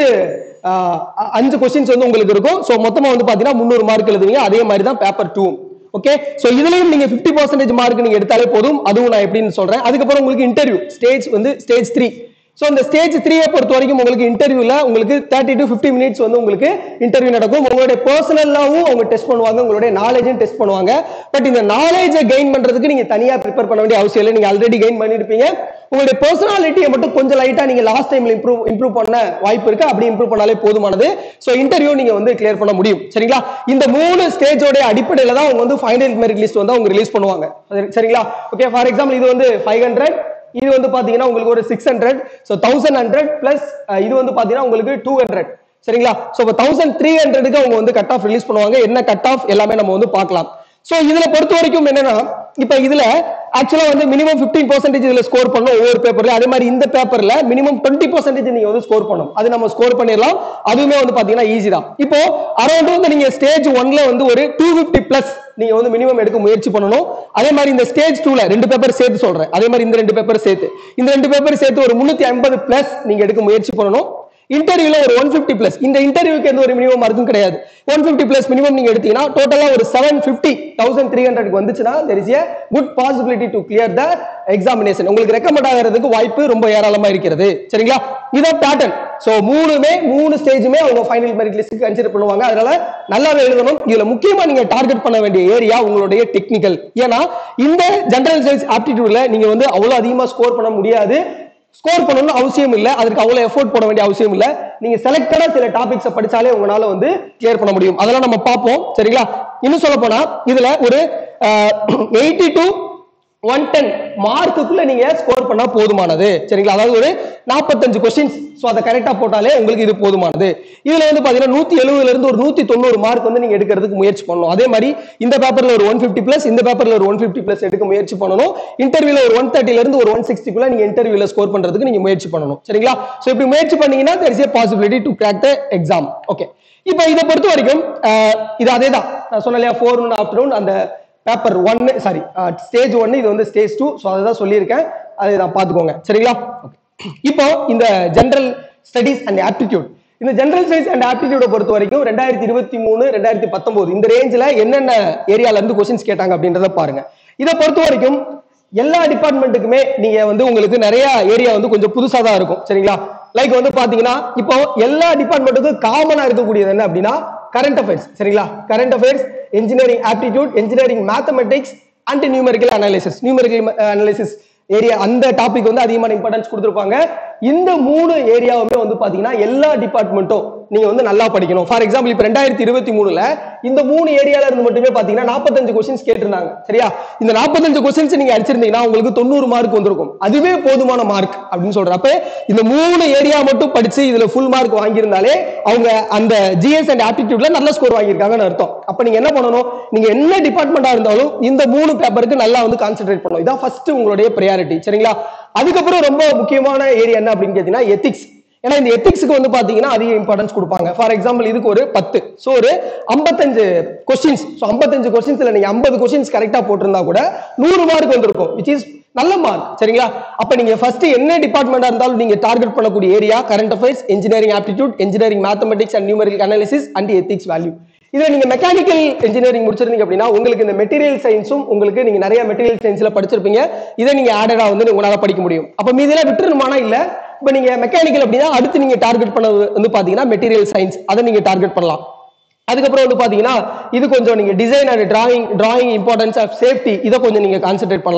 அஞ்சு கொஸ்டின்ஸ் வந்து உங்களுக்கு இருக்கும். சோ மொத்தமா வந்து பாத்தீங்கன்னா முந்நூறு மார்க் எழுதுவீங்க. அதே மாதிரி தான் பேப்பர் டூ. ஓகே. சோ இதுலயும் நீங்க பிப்டி பர்சன்டேஜ் மார்க் நீங்க எடுத்தாலே போதும். அதுவும் நான் எப்படின்னு சொல்றேன். அதுக்கப்புறம் உங்களுக்கு இன்டர்வியூ ஸ்டேஜ் வந்து ஸ்டேஜ் த்ரீ. சோ இந்த ஸ்டேஜ் த்ரீயை பொறுத்த வரைக்கும் உங்களுக்கு இன்டர்வியூல உங்களுக்கு தேர்ட்டி டு பிப்டி மினிட்ஸ் வந்து உங்களுக்கு இன்டர்வியூ நடக்கும். உங்களுடைய பர்சனலாவும் அவங்க டெஸ்ட் பண்ணுவாங்க, உங்களுடைய நாலேஜும் டெஸ்ட் பண்ணுவாங்க. பட் இந்த நாலேஜை கெயின் பண்றதுக்கு நீங்க தனியா ப்ரிப்பேர் பண்ண வேண்டிய அவசியம் இல்லை. நீங்க ஆல்ரெடி கெயின் பண்ணிருப்பீங்க. உங்களுடைய பர்சனாலிட்டியை மட்டும் கொஞ்சம் லைட்டா நீங்க லாஸ்ட் டைம்ல இம்ப்ரூவ் இம்ப்ரூவ் பண்ண வாய்ப்பு இருக்கு. அப்படி இம்ப்ரூவ் பண்ணாலே போதுமானது. சோ இன்டர்வியூ நீங்க வந்து கிளியர் பண்ண முடியும். சரிங்களா? இந்த மூணு ஸ்டேஜோட அடிப்படையில தான் அவங்க வந்து ஃபைனல் மெரிட் லிஸ்ட் வந்து அவங்க ரிலீஸ் பண்ணுவாங்க. சரிங்களா? ஓகே. ஃபார் எக்ஸாம்பிள் இது வந்து ஃபைவ் ஹண்ட்ரட், இது வந்து பாத்தீங்கன்னா உங்களுக்கு ஒரு six hundred. So thousand hundred plus இது வந்து பாத்தீங்கன்னா உங்களுக்கு டூ ஹண்ட்ரட். சரிங்களா? சோ தௌசண்ட் த்ரீ ஹண்ட்ரடுக்கு அவங்க வந்து கட் ஆஃப் ரிலீஸ் பண்ணுவாங்க. என்ன கட் ஆஃப் எல்லாமே நம்ம வந்து பார்க்கலாம். சோ இதுல பொறுத்த வரைக்கும் என்னன்னா, இப்ப இதுல ஆக்சுவலா வந்து மினிமம் பிப்டீன் பர்சன்டேஜ் இதுல ஸ்கோர் பண்ணணும் ஒவ்வொரு பேப்பர்ல. அதே மாதிரி இந்த பேப்பர்ல மினிமம் டுவெண்ட்டி பர்சன்டேஜ் நீங்க வந்து ஸ்கோர் பண்ணணும். அது நம்ம ஸ்கோர் பண்ணிடலாம். அதுவுமே வந்து பாத்தீங்கன்னா ஈஸி தான். இப்போ அரௌண்ட் வந்து நீங்க ஸ்டேஜ் ஒன்ல வந்து ஒரு டூ பிப்டி பிளஸ் நீங்க வந்து மினிமம் எடுக்க முயற்சி பண்ணணும். அதே மாதிரி இந்த ஸ்டேஜ் டூல ரெண்டு பேப்பர் சேர்த்து சொல்றேன். அதே மாதிரி இந்த ரெண்டு பேப்பர் சேர்த்து இந்த ரெண்டு பேப்பர் சேர்த்து ஒரு முன்னூத்தி ஐம்பது பிளஸ் நீங்க எடுக்க முயற்சி பண்ணணும். இன்டர்வியூல ஒரு ஒன் பிப்டி பிளஸ், இந்த இன்டர்வியூக்கு எந்த ஒரு மினிமம் மார்க்கும் கிடையாது. ஒன் பிப்டி பிளஸ் மினிமம் நீங்க எடுத்தீங்கன்னா டோட்டலா ஒரு seven fifty thousand three hundred வந்துச்சுன்னா there is a good possibility to clear the examination. உங்களுக்கு ரெக்கமெண்ட் ஆகிறதுக்கு வாய்ப்பு ரொம்ப ஏராளமா இருக்கிறது. சரிங்களா? இதான் பேட்டர்ன். சோ மூணுமே மூணு ஸ்டேஜுமே அவங்க ஃபைனல் மெரிட் லிஸ்ட்க்கு கன்சிடர் பண்ணுவாங்க. அதனால நல்லாவே எழுதணும். இதுல முக்கியமா நீங்க டார்கெட் பண்ண வேண்டிய ஏரியா உங்களுடைய டெக்னிக்கல். ஏன்னா இந்த ஜெனரல் சயின்ஸ் ஆப்டிடியூட்ல நீங்க வந்து அவ்வளவு அதிகமா ஸ்கோர் பண்ண முடியாது. ஸ்கோர் பண்ணணும்னு அவசியம் இல்ல. அதுக்கு அவ்வளவு எஃபோர்ட் போட வேண்டிய அவசியம் இல்ல. நீங்க செலக்டடா சில டாபிக்ஸ் படிச்சாலே உங்களால வந்து கிளியர் பண்ண முடியும். அதெல்லாம் நம்ம பார்ப்போம். சரிங்களா? இன்னும் சொல்ல போனா இதுல ஒரு எயிட்டி டு ஒன் டென் மார்க்குள்ள நீங்க ஸ்கோர் பண்ணா போதுமானது. சரிங்களா? அதாவது ஒரு நாற்பத்தஞ்சு கொஸ்டின்ஸ், சோ அதை கரெக்டா போட்டாலே உங்களுக்கு இது போதுமானது. இதுல வந்து பாத்தீங்கன்னா நூத்தி எழுபதுல இருந்து ஒரு நூத்தி தொண்ணூறு மார்க் வந்து நீங்க எடுக்கிறதுக்கு முயற்சி பண்ணணும். அதே மாதிரி இந்த பேப்பர்ல ஒரு ஒன் பிப்டி பிளஸ், இந்த பேப்பர்ல ஒரு ஒன் பிப்டி பிளஸ் எடுக்க முயற்சி பண்ணணும். இன்டர்வியூல ஒரு ஒன் தேர்ட்டில இருந்து ஒரு ஒன் சிக்ஸ்டிக்குள்ள நீங்க இன்டர்வியூல ஸ்கோர் பண்றதுக்கு நீங்க முயற்சி பண்ணணும். சரிங்களா? சோ இப்படி முயற்சி பண்ணீங்கன்னா there is a possibility to crack the exam. ஓகே. இப்போ இதை பொறுத்த வரைக்கும் இது அதே தான் நான் சொன்னேன். ஃபோர் ஆஃப்டர்நூன் அந்த பேப்பர் ஒன்னு சாரி ஸ்டேஜ் ஒன்னு, இது வந்து ஸ்டேஜ் டூ. சோ அதான் சொல்லியிருக்கேன், அதை நான் பாத்துக்கோங்க. சரிங்களா? இப்போ இந்த ஜெனரல் ஸ்டடிஸ் அண்ட் ஆப்டிடியூட், இந்த ஜெனரல் ஸ்டடிஸ் அண்ட் ஆப்டிடியூட பொறுத்த வரைக்கும் ரெண்டாயிரத்தி இருபத்தி மூணு ரெண்டாயிரத்தி பத்தொன்பது இந்த ரேஞ்சில என்னென்ன ஏரியால இருந்து கொஸ்டின்ஸ் கேட்டாங்க அப்படின்றத பாருங்க. இதை பொறுத்த வரைக்கும் எல்லா டிபார்ட்மெண்ட்டுக்குமே நீங்க வந்து உங்களுக்கு நிறைய ஏரியா வந்து கொஞ்சம் புதுசா தான் இருக்கும். சரிங்களா? லைக் வந்து பாத்தீங்கன்னா இப்போ எல்லா டிபார்ட்மெண்ட்டுக்கும் காமனா இருக்கக்கூடியது என்ன அப்படின்னா கரண்ட் அஃபேர்ஸ். சரிங்களா? Current affairs, engineering aptitude, engineering mathematics and numerical analysis. numerical analysis area அந்த டாபிக் வந்து அதிகமான இம்பார்ட்டன்ஸ் கொடுத்திருப்பாங்க. இந்த மூணு ஏரியாவுமே வந்து பாத்தீங்கன்னா எல்லா டிபார்ட்மெண்ட்டும் நீங்க வந்து நல்லா படிக்கணும். ஃபார் எக்ஸாம்பிள் இப்ப ரெண்டாயிரத்தி இருபத்தி மூணுல இந்த மூணு ஏரியால இருந்து மட்டுமே பாத்தீங்கன்னா நாற்பத்தஞ்சு கொஸ்டின்ஸ் கேட்டிருந்தாங்க. சரியா? இந்த நாற்பத்தஞ்சு கொஸ்டின்ஸ் நீங்க அடிச்சிருந்தீங்கன்னா உங்களுக்கு தொண்ணூறு மார்க் வந்திருக்கும். அதுவே போதுமான மார்க் அப்படின்னு சொல்றப்ப இந்த மூணு ஏரியா மட்டும் படிச்சு இதுல ஃபுல் மார்க் வாங்கியிருந்தாலே அவங்க அந்த ஜிஎஸ் அண்ட் ஆப்டிடியூட்ல நல்ல ஸ்கோர் வாங்கியிருக்காங்கன்னு அர்த்தம். அப்ப நீங்க என்ன பண்ணணும், நீங்க என்ன டிபார்ட்மெண்டா இருந்தாலும் இந்த மூணு பேப்பருக்கு நல்லா வந்து கான்சென்ட்ரேட் பண்ணணும். இதான் ஃபர்ஸ்ட் உங்களுடைய பிரையாரிட்டி. சரிங்களா? அதுக்கப்புறம் ரொம்ப முக்கியமான ஏரியா என்ன அப்படின்னு கேட்டீங்கன்னா எத்திக்ஸ். ஏன்னா இந்த எத்திக்ஸ்க்கு வந்து பாத்தீங்கன்னா அதிக இம்பார்ட்டன்ஸ் கொடுப்பாங்க. ஃபார் எக்ஸாம்பிள் இதுக்கு ஒரு பத்து, சோ ஒரு ஐம்பத்தஞ்சு கொஸ்டின்ஸ். சோ ஐம்பத்தஞ்சு கொஸ்டின்ஸ்ல நீங்க ஐம்பது கொஸ்டின்ஸ் கரெக்டா போட்டிருந்தா கூட நூறு மார்க் வந்திருக்கும், which is நல்ல மார்க். சரிங்களா? அப்ப நீங்க ஃபர்ஸ்ட் என்ன டிபார்ட்மெண்டா இருந்தாலும் நீங்க டார்கெட் பண்ணக்கூடிய area current affairs, engineering aptitude, engineering mathematics and numerical analysis and ethics value. இதுல நீங்க மெக்கானிக்கல் இன்ஜினியரிங் முடிச்சிருந்தீங்க அப்படின்னா உங்களுக்கு இந்த மெட்டீரியல் சயின்ஸும் உங்களுக்கு நீங்க நிறைய மெட்டீரியல் சயின்ஸ்ல படிச்சிருப்பீங்க. இதை நீங்க ஆடடா வந்து உங்களால படிக்க முடியும். அப்ப மீதெல்லாம் விட்டுருமானா இல்ல. இப்ப நீங்க மெக்கானிக்கல் அப்படின்னா அடுத்து நீங்க டார்கெட் பண்ணது வந்து பாத்தீங்கன்னா மெட்டீரியல் சயின்ஸ், அதை நீங்க டார்கெட் பண்ணலாம். அதுக்கப்புறம் வந்து பாத்தீங்கன்னா இது கொஞ்சம் நீங்க design and drawing drawing importance of safety, இதை கொஞ்சம் நீங்க கான்சென்ட்ரேட் பண்ணலாம்.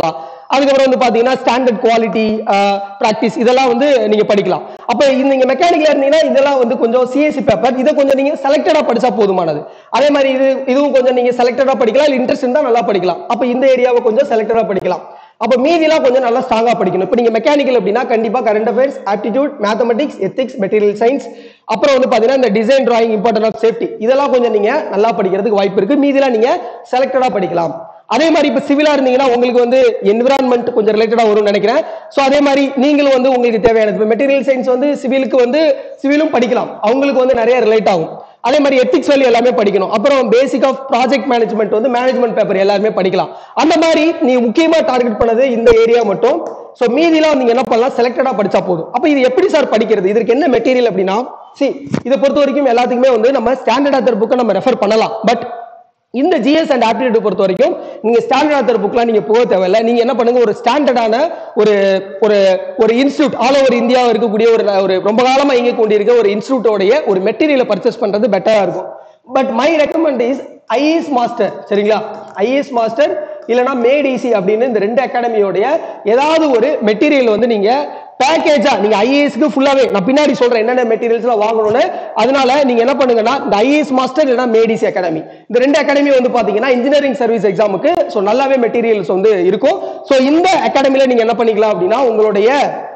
அதுக்கப்புறம் வந்து பாத்தீங்கன்னா ஸ்டாண்டர்ட் குவாலிட்டி பிராக்டிஸ் இதெல்லாம் வந்து நீங்க படிக்கலாம். அப்ப நீங்க மெக்கானிக்கல் இருந்தீங்கன்னா இதெல்லாம் வந்து கொஞ்சம் சிஎஸ்சி பேப்பர், இதை கொஞ்சம் நீங்க செலக்டடா படிச்சா போதுமானது. அதே மாதிரி இது இதுவும் கொஞ்சம் நீங்க செலக்டடா படிக்கலாம், இல்ல இன்ட்ரெஸ்ட் இருந்தா நல்லா படிக்கலாம். அப்ப இந்த ஏரியாவை கொஞ்சம் செலக்டடா படிக்கலாம். அப்ப மீதிலாம் கொஞ்சம் நல்லா ஸ்ட்ராங்கா படிக்கணும். இப்ப நீங்க மெக்கானிக்கல் அப்படின்னா கண்டிப்பா current affairs, aptitude, mathematics, ethics, material science, அப்புறம் வந்து பாத்தீங்கன்னா இந்த design drawing, important of safety இதெல்லாம் கொஞ்சம் நீங்க நல்லா படிக்கிறதுக்கு வாய்ப்பு இருக்கு. மீதிலாம் நீங்க செலக்டடா படிக்கலாம். அதே மாதிரி இப்ப சிவிலா இருந்தீங்கன்னா உங்களுக்கு வந்து என்விரான்மெண்ட் கொஞ்சம் ரிலேட்டடா வரும்னு நினைக்கிறேன். சோ அதே மாதிரி நீங்களும் வந்து உங்களுக்கு தேவையானது மெட்டீரியல் சயின்ஸ் வந்து சிவிலுக்கு வந்து சிவிலும் படிக்கலாம், அவங்களுக்கு வந்து நிறைய ரிலேட் ஆகும். அதே மாதிரி எத்திக்ஸ் வேல்யூ எல்லாமே படிக்கணும். அப்புறம் பேசிக் ஆஃப் ப்ராஜெக்ட் மேனேஜ்மெண்ட் வந்து மேனேஜ்மெண்ட் பேப்பர் எல்லாருமே படிக்கலாம். அந்த மாதிரி நீங்க முக்கியமா டார்கெட் பண்ணது இந்த ஏரியா மட்டும். சோ மீதிலாம் நீங்க என்ன பண்ணலாம், செலக்டடா படிச்சா போதும். அப்ப இது எப்படி சார் படிக்கிறது, இதற்கு என்ன மெட்டீரியல் அப்படின்னா, சி இதை பொறுத்த வரைக்கும் எல்லாத்துக்குமே வந்து நம்ம ஸ்டாண்டர்ட் ஆத்தர் புக்கை நம்ம ரெஃபர் பண்ணலாம். பட் இந்த ஜிஎஸ் அண்ட் ஆப்டிடியூட் பொறுத்த வரைக்கும் நீங்க ஸ்டாண்டர்ட் ஆத்தர் புக்லாம் நீங்க போக தேவையில்லை. நீங்க என்ன பண்ணுங்க, ஒரு ஸ்டாண்டர்டான ஒரு ஒரு ஒரு இன்ஸ்டியூட் ஆல் ஓவர் இந்தியா இருக்கக்கூடிய ஒரு ஒரு ரொம்ப காலமா இயங்க கொண்டிருக்க ஒரு இன்ஸ்டியூட்டோடைய ஒரு மெட்டீரியலை பர்ச்சேஸ் பண்றது பெட்டரா இருக்கும். But my recommend is IAS master. சரிங்களா, ஐஏஎஸ் மாஸ்டர் இல்லைன்னா மேட் ஈசி அப்படின்னு இந்த ரெண்டு அகாடமியோடைய ஏதாவது ஒரு மெட்டீரியல் வந்து நீங்க பேக்கேஜா நீங்க ஐஏஎஸ்க்கு ஃபுல்லாவே நான் பின்னாடி சொல்றேன் என்னென்ன மெட்டீரியல்ஸ் வாங்கணும்னு. அதனால நீங்க என்ன பண்ணுங்கன்னா இந்த ஐஏஎஸ் மாஸ்டர் இல்லைன்னா மேடிசி அகாடமி இந்த ரெண்டு அகாடமி வந்து பாத்தீங்கன்னா இன்ஜினியரிங் சர்வீஸ் எக்ஸாமுக்கு ஸோ நல்லாவே மெட்டீரியல்ஸ் வந்து இருக்கும். ஸோ இந்த அகாடமில நீங்க என்ன பண்ணிக்கலாம் அப்படின்னா உங்களுடைய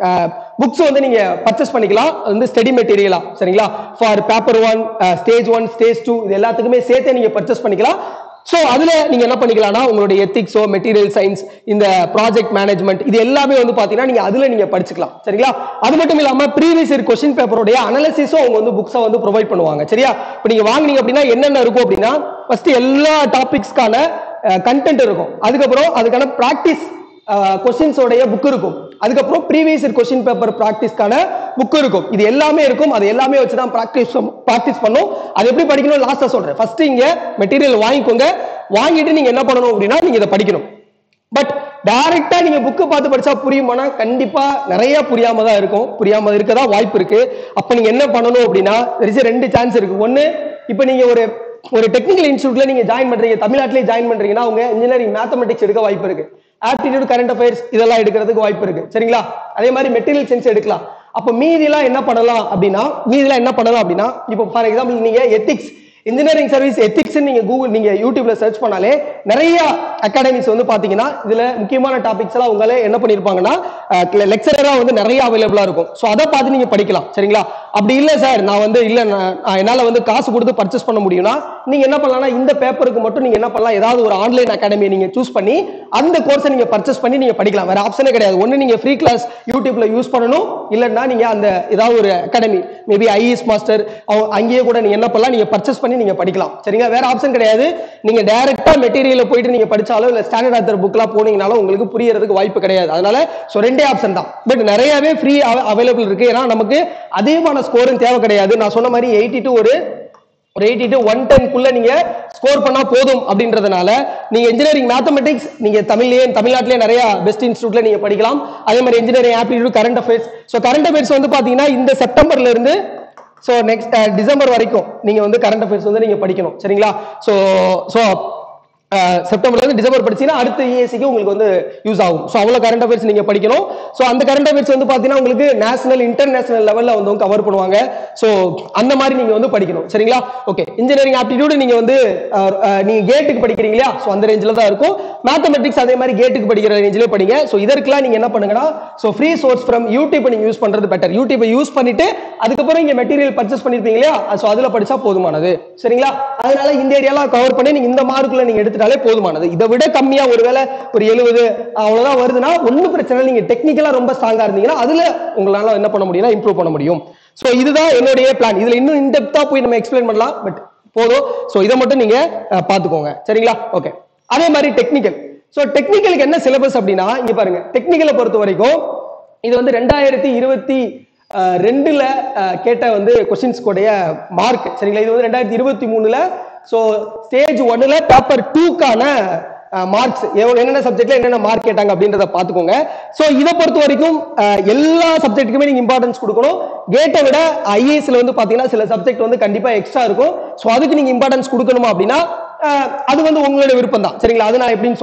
புக்ஸ் வந்து நீங்க பர்ச்சேஸ் பண்ணிக்கலாம், வந்து ஸ்டடி மெட்டீரியலா. சரிங்களா, for paper one, stage one, stage two இது எல்லாத்துக்குமே சேர்த்து நீங்க பர்ச்சேஸ் பண்ணிக்கலாம். சோ அதுல நீங்க என்ன பண்ணிக்கலாம்னா உங்களுடைய எத்திக்ஸோ, மெட்டீரியல் சயின்ஸ், இந்த ப்ராஜெக்ட் மேனேஜ்மெண்ட் இது எல்லாமே வந்து பாத்தீங்கன்னா நீங்க அதுல நீங்க படிச்சுக்கலாம். சரிங்களா, அது மட்டும் இல்லாம ப்ரீவியஸ் இயர் கொஸ்டின் பேப்பரோட அனாலிசிஸும் அவங்க வந்து புக்ஸை வந்து ப்ரொவைட் பண்ணுவாங்க. சரியா, இப்போ நீங்க வாங்குனீங்க அப்படின்னா என்னென்ன இருக்கும் அப்படின்னா ஃபர்ஸ்ட் எல்லா டாபிக்ஸ்க்கான கண்டென்ட் இருக்கும், அதுக்கப்புறம் அதுக்கான பிராக்டிஸ் கொஸ்டின்ஸோடைய புக் இருக்கும், அதுக்கப்புறம் ப்ரீவியஸ் இயர் கொஸ்டின் பேப்பர் பிராக்டிஸ்க்கான புக் இருக்கும். இது எல்லாமே இருக்கும். அது எல்லாமே வச்சு தான் பிராக்டிஸ் பிராக்டிஸ் பண்ணும். அது எப்படி படிக்கணும் லாஸ்டா சொல்றேன். ஃபர்ஸ்ட் இங்க மெட்டீரியல் வாங்கிக்கோங்க, வாங்கிட்டு நீங்க என்ன பண்ணணும் அப்படின்னா நீங்க இதை படிக்கணும். பட் டைரக்டா நீங்க புக் பார்த்து படிச்சா புரியுமானா கண்டிப்பா நிறைய புரியாம தான் இருக்கும், புரியாம இருக்கதா வாய்ப்பு இருக்கு. அப்ப நீங்க என்ன பண்ணணும் அப்படின்னா ரெண்டு சான்ஸ் இருக்கு. ஒன்னு, இப்ப நீங்க ஒரு ஒரு டெக்னிக்கல் இன்ஸ்டியூட்ல நீங்க ஜாயின் பண்றீங்க, தமிழ்நாட்டிலே ஜாயின் பண்றீங்கன்னா அவங்க இன்ஜினியரிங் மேத்தமெட்டிக்ஸ் எடுக்க வாய்ப்பு இருக்கு, ஆப்டிடியூட், கரண்ட் அஃபேர்ஸ் இதெல்லாம் எடுக்கிறதுக்கு வாய்ப்பு இருக்கு. சரிங்களா, அதே மாதிரி மெட்டீரியல் சயின்ஸ் எடுக்கலாம். அப்ப மீதிலாம் என்ன பண்ணலாம் அப்படின்னா மீதிலாம் என்ன பண்ணலாம் அப்படின்னா இப்போ ஃபார் எக்ஸாம்பிள் நீங்க எத்திக்ஸ், இன்ஜினியரிங் சர்வீஸ் எத்திக்ஸ் நீங்க கூகுள் நீங்க யூடியூப்ல சர்ச் பண்ணாலே நிறைய அகாடமிஸ் வந்து பாத்தீங்கன்னா இதுல முக்கியமான டாபிக்ஸ் எல்லாம் உங்களே என்ன பண்ணிருப்பாங்கன்னா லெக்சரரா வந்து நிறைய அவைலபிளா இருக்கும். சோ அதை பார்த்து நீங்க படிக்கலாம். சரிங்களா, அப்படி இல்ல சார் நான் வந்து இல்ல என்னால வந்து காசு கொடுத்து பர்ச்சேஸ் பண்ண முடியும்னா நீங்க என்ன பண்ணலாம்னா இந்த பேப்பருக்கு மட்டும் நீங்க என்ன பண்ணலாம், ஏதாவது ஒரு ஆன்லைன் அகாடமியை நீங்க சூஸ் பண்ணி அந்த கோர்ஸை நீங்க பர்ச்சேஸ் பண்ணி நீங்க படிக்கலாம். வேற ஆப்ஷனே கிடையாது. ஒன்னு நீங்க ஃப்ரீ கிளாஸ் யூடியூப்ல யூஸ் பண்ணணும், இல்லன்னா நீங்க அந்த ஏதாவது ஒரு அகாடமி மேபி ஐஏஎஸ் மாஸ்டர் அங்கேயே கூட நீங்க என்ன பண்ணலாம், நீங்க பர்ச்சேஸ் பண்ணி நீங்க படிக்கலாம். சரிங்களா, வேற ஆப்ஷன் கிடையாது. நீங்க டைரக்டா மெட்டீரியல் போயிட்டு நீங்க படிச்சாலும் இல்ல ஸ்டாண்டர்ட் ஆத்தர் புக்லாம் போனீங்கனாலும் உங்களுக்கு புரியறதுக்கு வாய்ப்பு கிடையாது. அதனால சோ ரெண்டே ஆப்ஷன் தான். பட் நிறையவே ஃப்ரீ அவைலபிள் இருக்கு. ஏன்னா நமக்கு அதிகமான ஸ்கோரும் தேவை கிடையாது. நான் சொன்ன மாதிரி எயிட்டி டு ஒரு ஒரு எயிட்டி டு ஒன் டென் குள்ள நீங்க ஸ்கோர் பண்ணா போதும் அப்படின்றதுனால நீங்க இன்ஜினியரிங் மேத்தமெட்டிக்ஸ் நீங்க தமிழ்லயே தமிழ்நாட்டிலே நிறைய பெஸ்ட் இன்ஸ்டியூட்ல நீங்க படிக்கலாம். அதே மாதிரி engineering aptitude, current affairs. So current affairs வந்து பாத்தீங்கன்னா இந்த செப்டம்பர்ல இருந்து சோ நெக்ஸ்ட் டிசம்பர் வரைக்கும் நீங்க வந்து கரண்ட் அஃபேர்ஸ் வந்து நீங்க படிக்கணும். சரிங்களா, சோ சோ செப்டம்பர்ல இருந்து டிசம்பர் படிச்சீங்கன்னா அடுத்த இஎஸ்சிக்கு உங்களுக்கு வந்து யூஸ் ஆகும். சோ அவ்வளவு கரண்ட் அஃபேர்ஸ் நீங்க படிக்கணும். சோ அந்த கரண்ட் அஃபேர்ஸ் வந்து பாத்தீங்கன்னா உங்களுக்கு நேஷனல் இன்டர்நேஷனல் லெவல்ல வந்து கவர் பண்ணுவாங்க. சோ அந்த மாதிரி நீங்க வந்து படிக்கணும். சரிங்களா, ஓகே. இன்ஜினியரிங் ஆப்டிடியூட் நீங்க வந்து நீங்க கேட்டுக்கு படிக்கிறீங்க இல்லையா, சோ அந்த ரேஞ்சில தான் இருக்கும். மேத்தமெட்டிக்ஸ் அதே மாதிரி கேட்டுக்கு படிக்கிற ரேஞ்சிலே படிங்க. சோ இதற்கெல்லாம் நீங்க என்ன பண்ணுங்கன்னா so free source from YouTube நீங்க யூஸ் பண்றது பெட்டர். யூடியூப் யூஸ் பண்ணிட்டு அதுக்கப்புறம் இங்க மெட்டீரியல் பர்ச்சேஸ் பண்ணிருப்பீங்க இல்லையா, சோ அதுல படிச்சா போதுமானது. சரிங்களா, அதனால இந்த ஏரியாலாம் கவர் பண்ணி நீங்க இந்த மார்க்குள்ள நீங்க எடுத்து போதுமானது. இதை விட கம்மியா ஒருவேளை ஒரு எழுபது அவ்வளவுதான் வருதுன்னா ஒன்னும் பிரச்சனை. நீங்க டெக்னிக்கலா ரொம்ப ஸ்ட்ராங்கா இருந்தீங்கன்னா அதுல உங்களால என்ன பண்ண முடியும்னா இம்ப்ரூவ் பண்ண முடியும். சோ இதுதான் என்னுடைய பிளான். இதுல இன்னும் இன் டெப்தா போய் நம்ம எக்ஸ்பிளைன் பண்ணலாம், பட் போதும். சோ இதை மட்டும் நீங்க பாத்துக்கோங்க. சரிங்களா, ஓகே. அதே மாதிரி டெக்னிக்கல். சோ டெக்னிக்கலுக்கு என்ன சிலபஸ் அப்படின்னா இங்க பாருங்க. டெக்னிக்கலை பொறுத்த வரைக்கும் இது வந்து ரெண்டாயிரத்தி இருபத்தி ரெண்டுல கேட்ட வந்து கொஸ்டின்ஸ் கூடிய மார்க். சரிங்களா, இது வந்து ரெண்டாயிரத்தி இருபத்தி மூணுல சோ ஸ்டேஜ் ஒன்னுல பேப்பர் டூக்கான மார்க்ஸ் என்னென்ன சப்ஜெக்ட்ல என்னென்ன மார்க் கேட்டாங்க அப்படின்றத பாத்துக்கோங்க. சோ இதை பொறுத்த வரைக்கும் எல்லா சப்ஜெக்ட்டுக்குமே நீங்க இம்பார்ட்டன்ஸ் கொடுக்கணும். கேட்டை விட ஐஏஎஸ்ல வந்து பாத்தீங்கன்னா சில சப்ஜெக்ட் வந்து கண்டிப்பா எக்ஸ்ட்ரா இருக்கும். சோ அதுக்கு நீங்க இம்பார்ட்டன்ஸ் கொடுக்கணுமா அப்படின்னா அது வந்து உங்களுடைய விருப்பம் தான். சரிங்களா, அது நான் எப்படின்னு சொல்றேன்.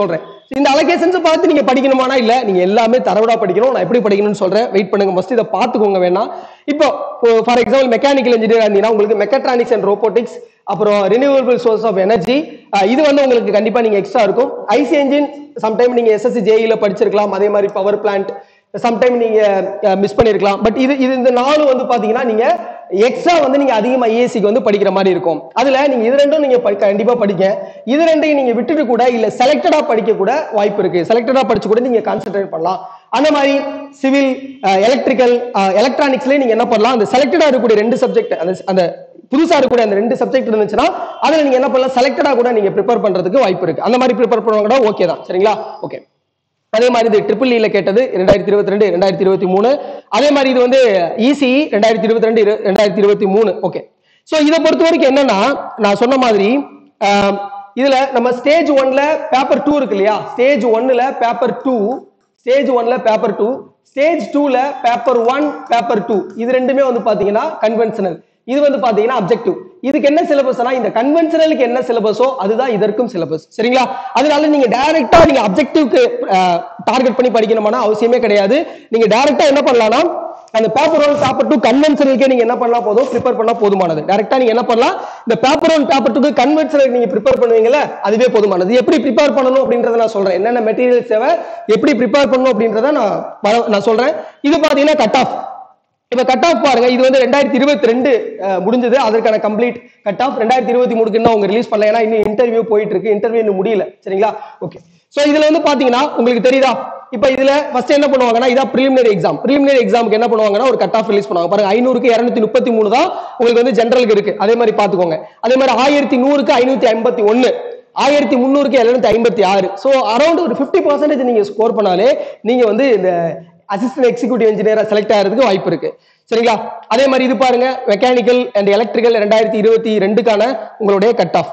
இந்த அலோகேஷன்ஸ் பார்த்து நீங்க படிக்கணுமானா இல்ல, நீங்க எல்லாமே தரவடா படிக்கணும். நான் எப்படி படிக்கணும்னு சொல்றேன், வெயிட் பண்ணுங்க. ஃபர்ஸ்ட் இத பாத்துக்கோங்க வேணா. இப்போ ஃபார் எக்ஸாம்பிள் மெக்கானிக்கல் இன்ஜினியர் இருந்தீங்கன்னா உங்களுக்கு மெக்காட்ரானிக்ஸ் அண்ட் ரோபோட்டிக்ஸ், அப்புறம் ரினியூவபிள் சோர்ஸ் ஆஃப் எனர்ஜி, இது வந்து உங்களுக்கு கண்டிப்பா நீங்க எக்ஸ்ட்ரா இருக்கும். ஐசி என்ஜின் சம்டைம் நீங்க எஸ்எஸ்சி ஜேஇல படிச்சிருக்கலாம். அதே மாதிரி பவர் பிளான்ட் சம்டைம் நீங்க மிஸ் பண்ணிருக்கலாம். பட் இது இது இந்த நாலு வந்து பாத்தீங்கன்னா நீங்க எக்ஸ்ட்ரா வந்து நீங்க அதிகமா ஐஏசிக்கு வந்து படிக்கிற மாதிரி இருக்கும். அதுல நீங்க இது ரெண்டும் நீங்க கண்டிப்பா படிக்க, இது ரெண்டையும் நீங்க விட்டுட்டு கூட இல்ல செலக்டடா படிக்க கூட வாய்ப்பு இருக்கு. செலக்டடா படிச்சு கூட நீங்க கான்சென்ட்ரேட் பண்ணலாம். அந்த மாதிரி சிவில், எலக்ட்ரிக்கல், எலக்ட்ரானிக்ஸ்ல நீங்க என்ன பண்ணலாம், அந்த செலக்டடா இருக்கக்கூடிய ரெண்டு சப்ஜெக்ட், அந்த அந்த புதுசா இருக்கக்கூடிய அந்த ரெண்டு சப்ஜெக்ட் இருந்துச்சுன்னா அதுல நீங்க என்ன பண்ணலாம், செலக்டடா கூட நீங்க ப்ரிப்பேர் பண்றதுக்கு வாய்ப்பு இருக்கு. அந்த மாதிரி ப்ரிப்பேர் பண்ணுவாங்க ஓகே தான், சரிங்களா? ஓகே. அதே மாதிரி இது ட்ரிபிள் இல கேட்டது ரெண்டாயிரத்தி இருபத்தி ரெண்டு ரெண்டாயிரத்தி இருபத்தி மூணு. அதே மாதிரி இது வந்து இசிஇ ரெண்டாயிரத்தி இருபத்தி ரெண்டு ரெண்டாயிரத்தி இருபத்தி மூணு. ஓகே. சோ இதை பொறுத்த வரைக்கும் என்னன்னா, நான் சொன்ன மாதிரி இதுல நம்ம ஸ்டேஜ் ஒன்ல பேப்பர் டூ இருக்கு இல்லையா, ஸ்டேஜ் ஒன்னுல பேப்பர் டூ, ஸ்டேஜ் ஒன்ல பேப்பர் டூ, ஸ்டேஜ் டூல பேப்பர் ஒன், பேப்பர் டூ, இது ரெண்டுமே வந்து பாத்தீங்கன்னா கன்வென்ஷனல், இது வந்து பாத்தீங்கன்னா அப்ஜெக்டிவ். இதுக்கு என்ன சிலபஸ்னா, இந்த கன்வென்ஷனலுக்கு என்ன சிலபஸோ அதுதான் இதற்கும் சிலபஸ், சரிங்களா? அதனால நீங்க டைரக்டா நீங்க அப்ஜெக்டிவ்க்கு டார்கெட் பண்ணி படிக்கணும்னா அவசியமே கிடையாது. நீங்க டைரக்டா என்ன பண்ணலாம்னா அந்த பேப்பர் ஒன் பேப்பர் டூ கன்வென்ஷனலுக்கே நீங்க என்ன பண்ணலாம் போதும், ப்ரிப்பேர் பண்ணா போதுமானது. டைரக்டா நீங்க என்ன பண்ணலாம், இந்த பேப்பர் ஒன் பேப்பர் டூ கன்வென்ஷனலுக்கு நீங்க ப்ரிப்பேர் பண்ணுவீங்கல்ல, அதுவே போதுமானது. எப்படி ப்ரிப்பேர் பண்ணணும் அப்படின்றத நான் சொல்றேன், என்னென்ன மெட்டீரியல்ஸ் தேவை, எப்படி ப்ரிப்பேர் பண்ணணும் அப்படின்றத நான் நான் சொல்றேன். இது பாத்தீங்கன்னா கட் ஆஃப். இப்ப கட் ஆஃப் பாருங்க, இது வந்து ரெண்டாயிரத்தி இருபத்தி ரெண்டு முடிஞ்சது, அதற்கான கம்ப்ளீட் கட் ஆஃப். ரெண்டாயிரத்தி இருபத்தி மூணுக்கு இன்னும் அவங்க ரிலீஸ் பண்ணல, ஏன்னா இன்னும் இன்டர்வியூ போயிட்டு இருக்கு, இன்டர்வியூ இன்னும் முடியல, சரிங்களா? ஓகே. சோ இதுல வந்து பாத்தீங்கன்னா உங்களுக்கு தெரியுதா, இப்ப இதுல ஃபர்ஸ்ட் என்ன பண்ணுவாங்கன்னா, இதா பிரிலிமினரி எக்ஸாம். பிரிலிமினரி எக்ஸாமுக்கு என்ன பண்ணுவாங்கன்னா ஒரு கட் ஆஃப் ரிலீஸ் பண்ணுவாங்க பாருங்க. ஐநூறுக்கு இருநூத்தி முப்பத்தி மூணு தான் உங்களுக்கு வந்து ஜெனரலுக்கு இருக்கு, அதே மாதிரி பாத்துக்கோங்க. அதே மாதிரி ஆயிரத்தி நூறுக்கு ஐநூத்தி ஐம்பத்தி ஒன்னு, ஆயிரத்தி முன்னூறுக்கு எழுநூத்தி ஐம்பத்தி ஆறு. சோ அரௌண்ட் ஒரு பிப்டி பர்சன்டேஜ் நீங்க ஸ்கோர் பண்ணாலே நீங்க வந்து இந்த அசிஸ்டன்ட் எக்ஸிக்யூட்டிவ் இன்ஜினியரா செலக்ட் ஆகிறதுக்கு வாய்ப்பு இருக்கு, சரிங்களா? அதே மாதிரி இது பாருங்க, மெக்கானிக்கல் அண்ட் எலக்ட்ரிக்கல் ரெண்டாயிரத்தி இருபத்தி ரெண்டுக்கான உங்களுடைய கட் ஆஃப்.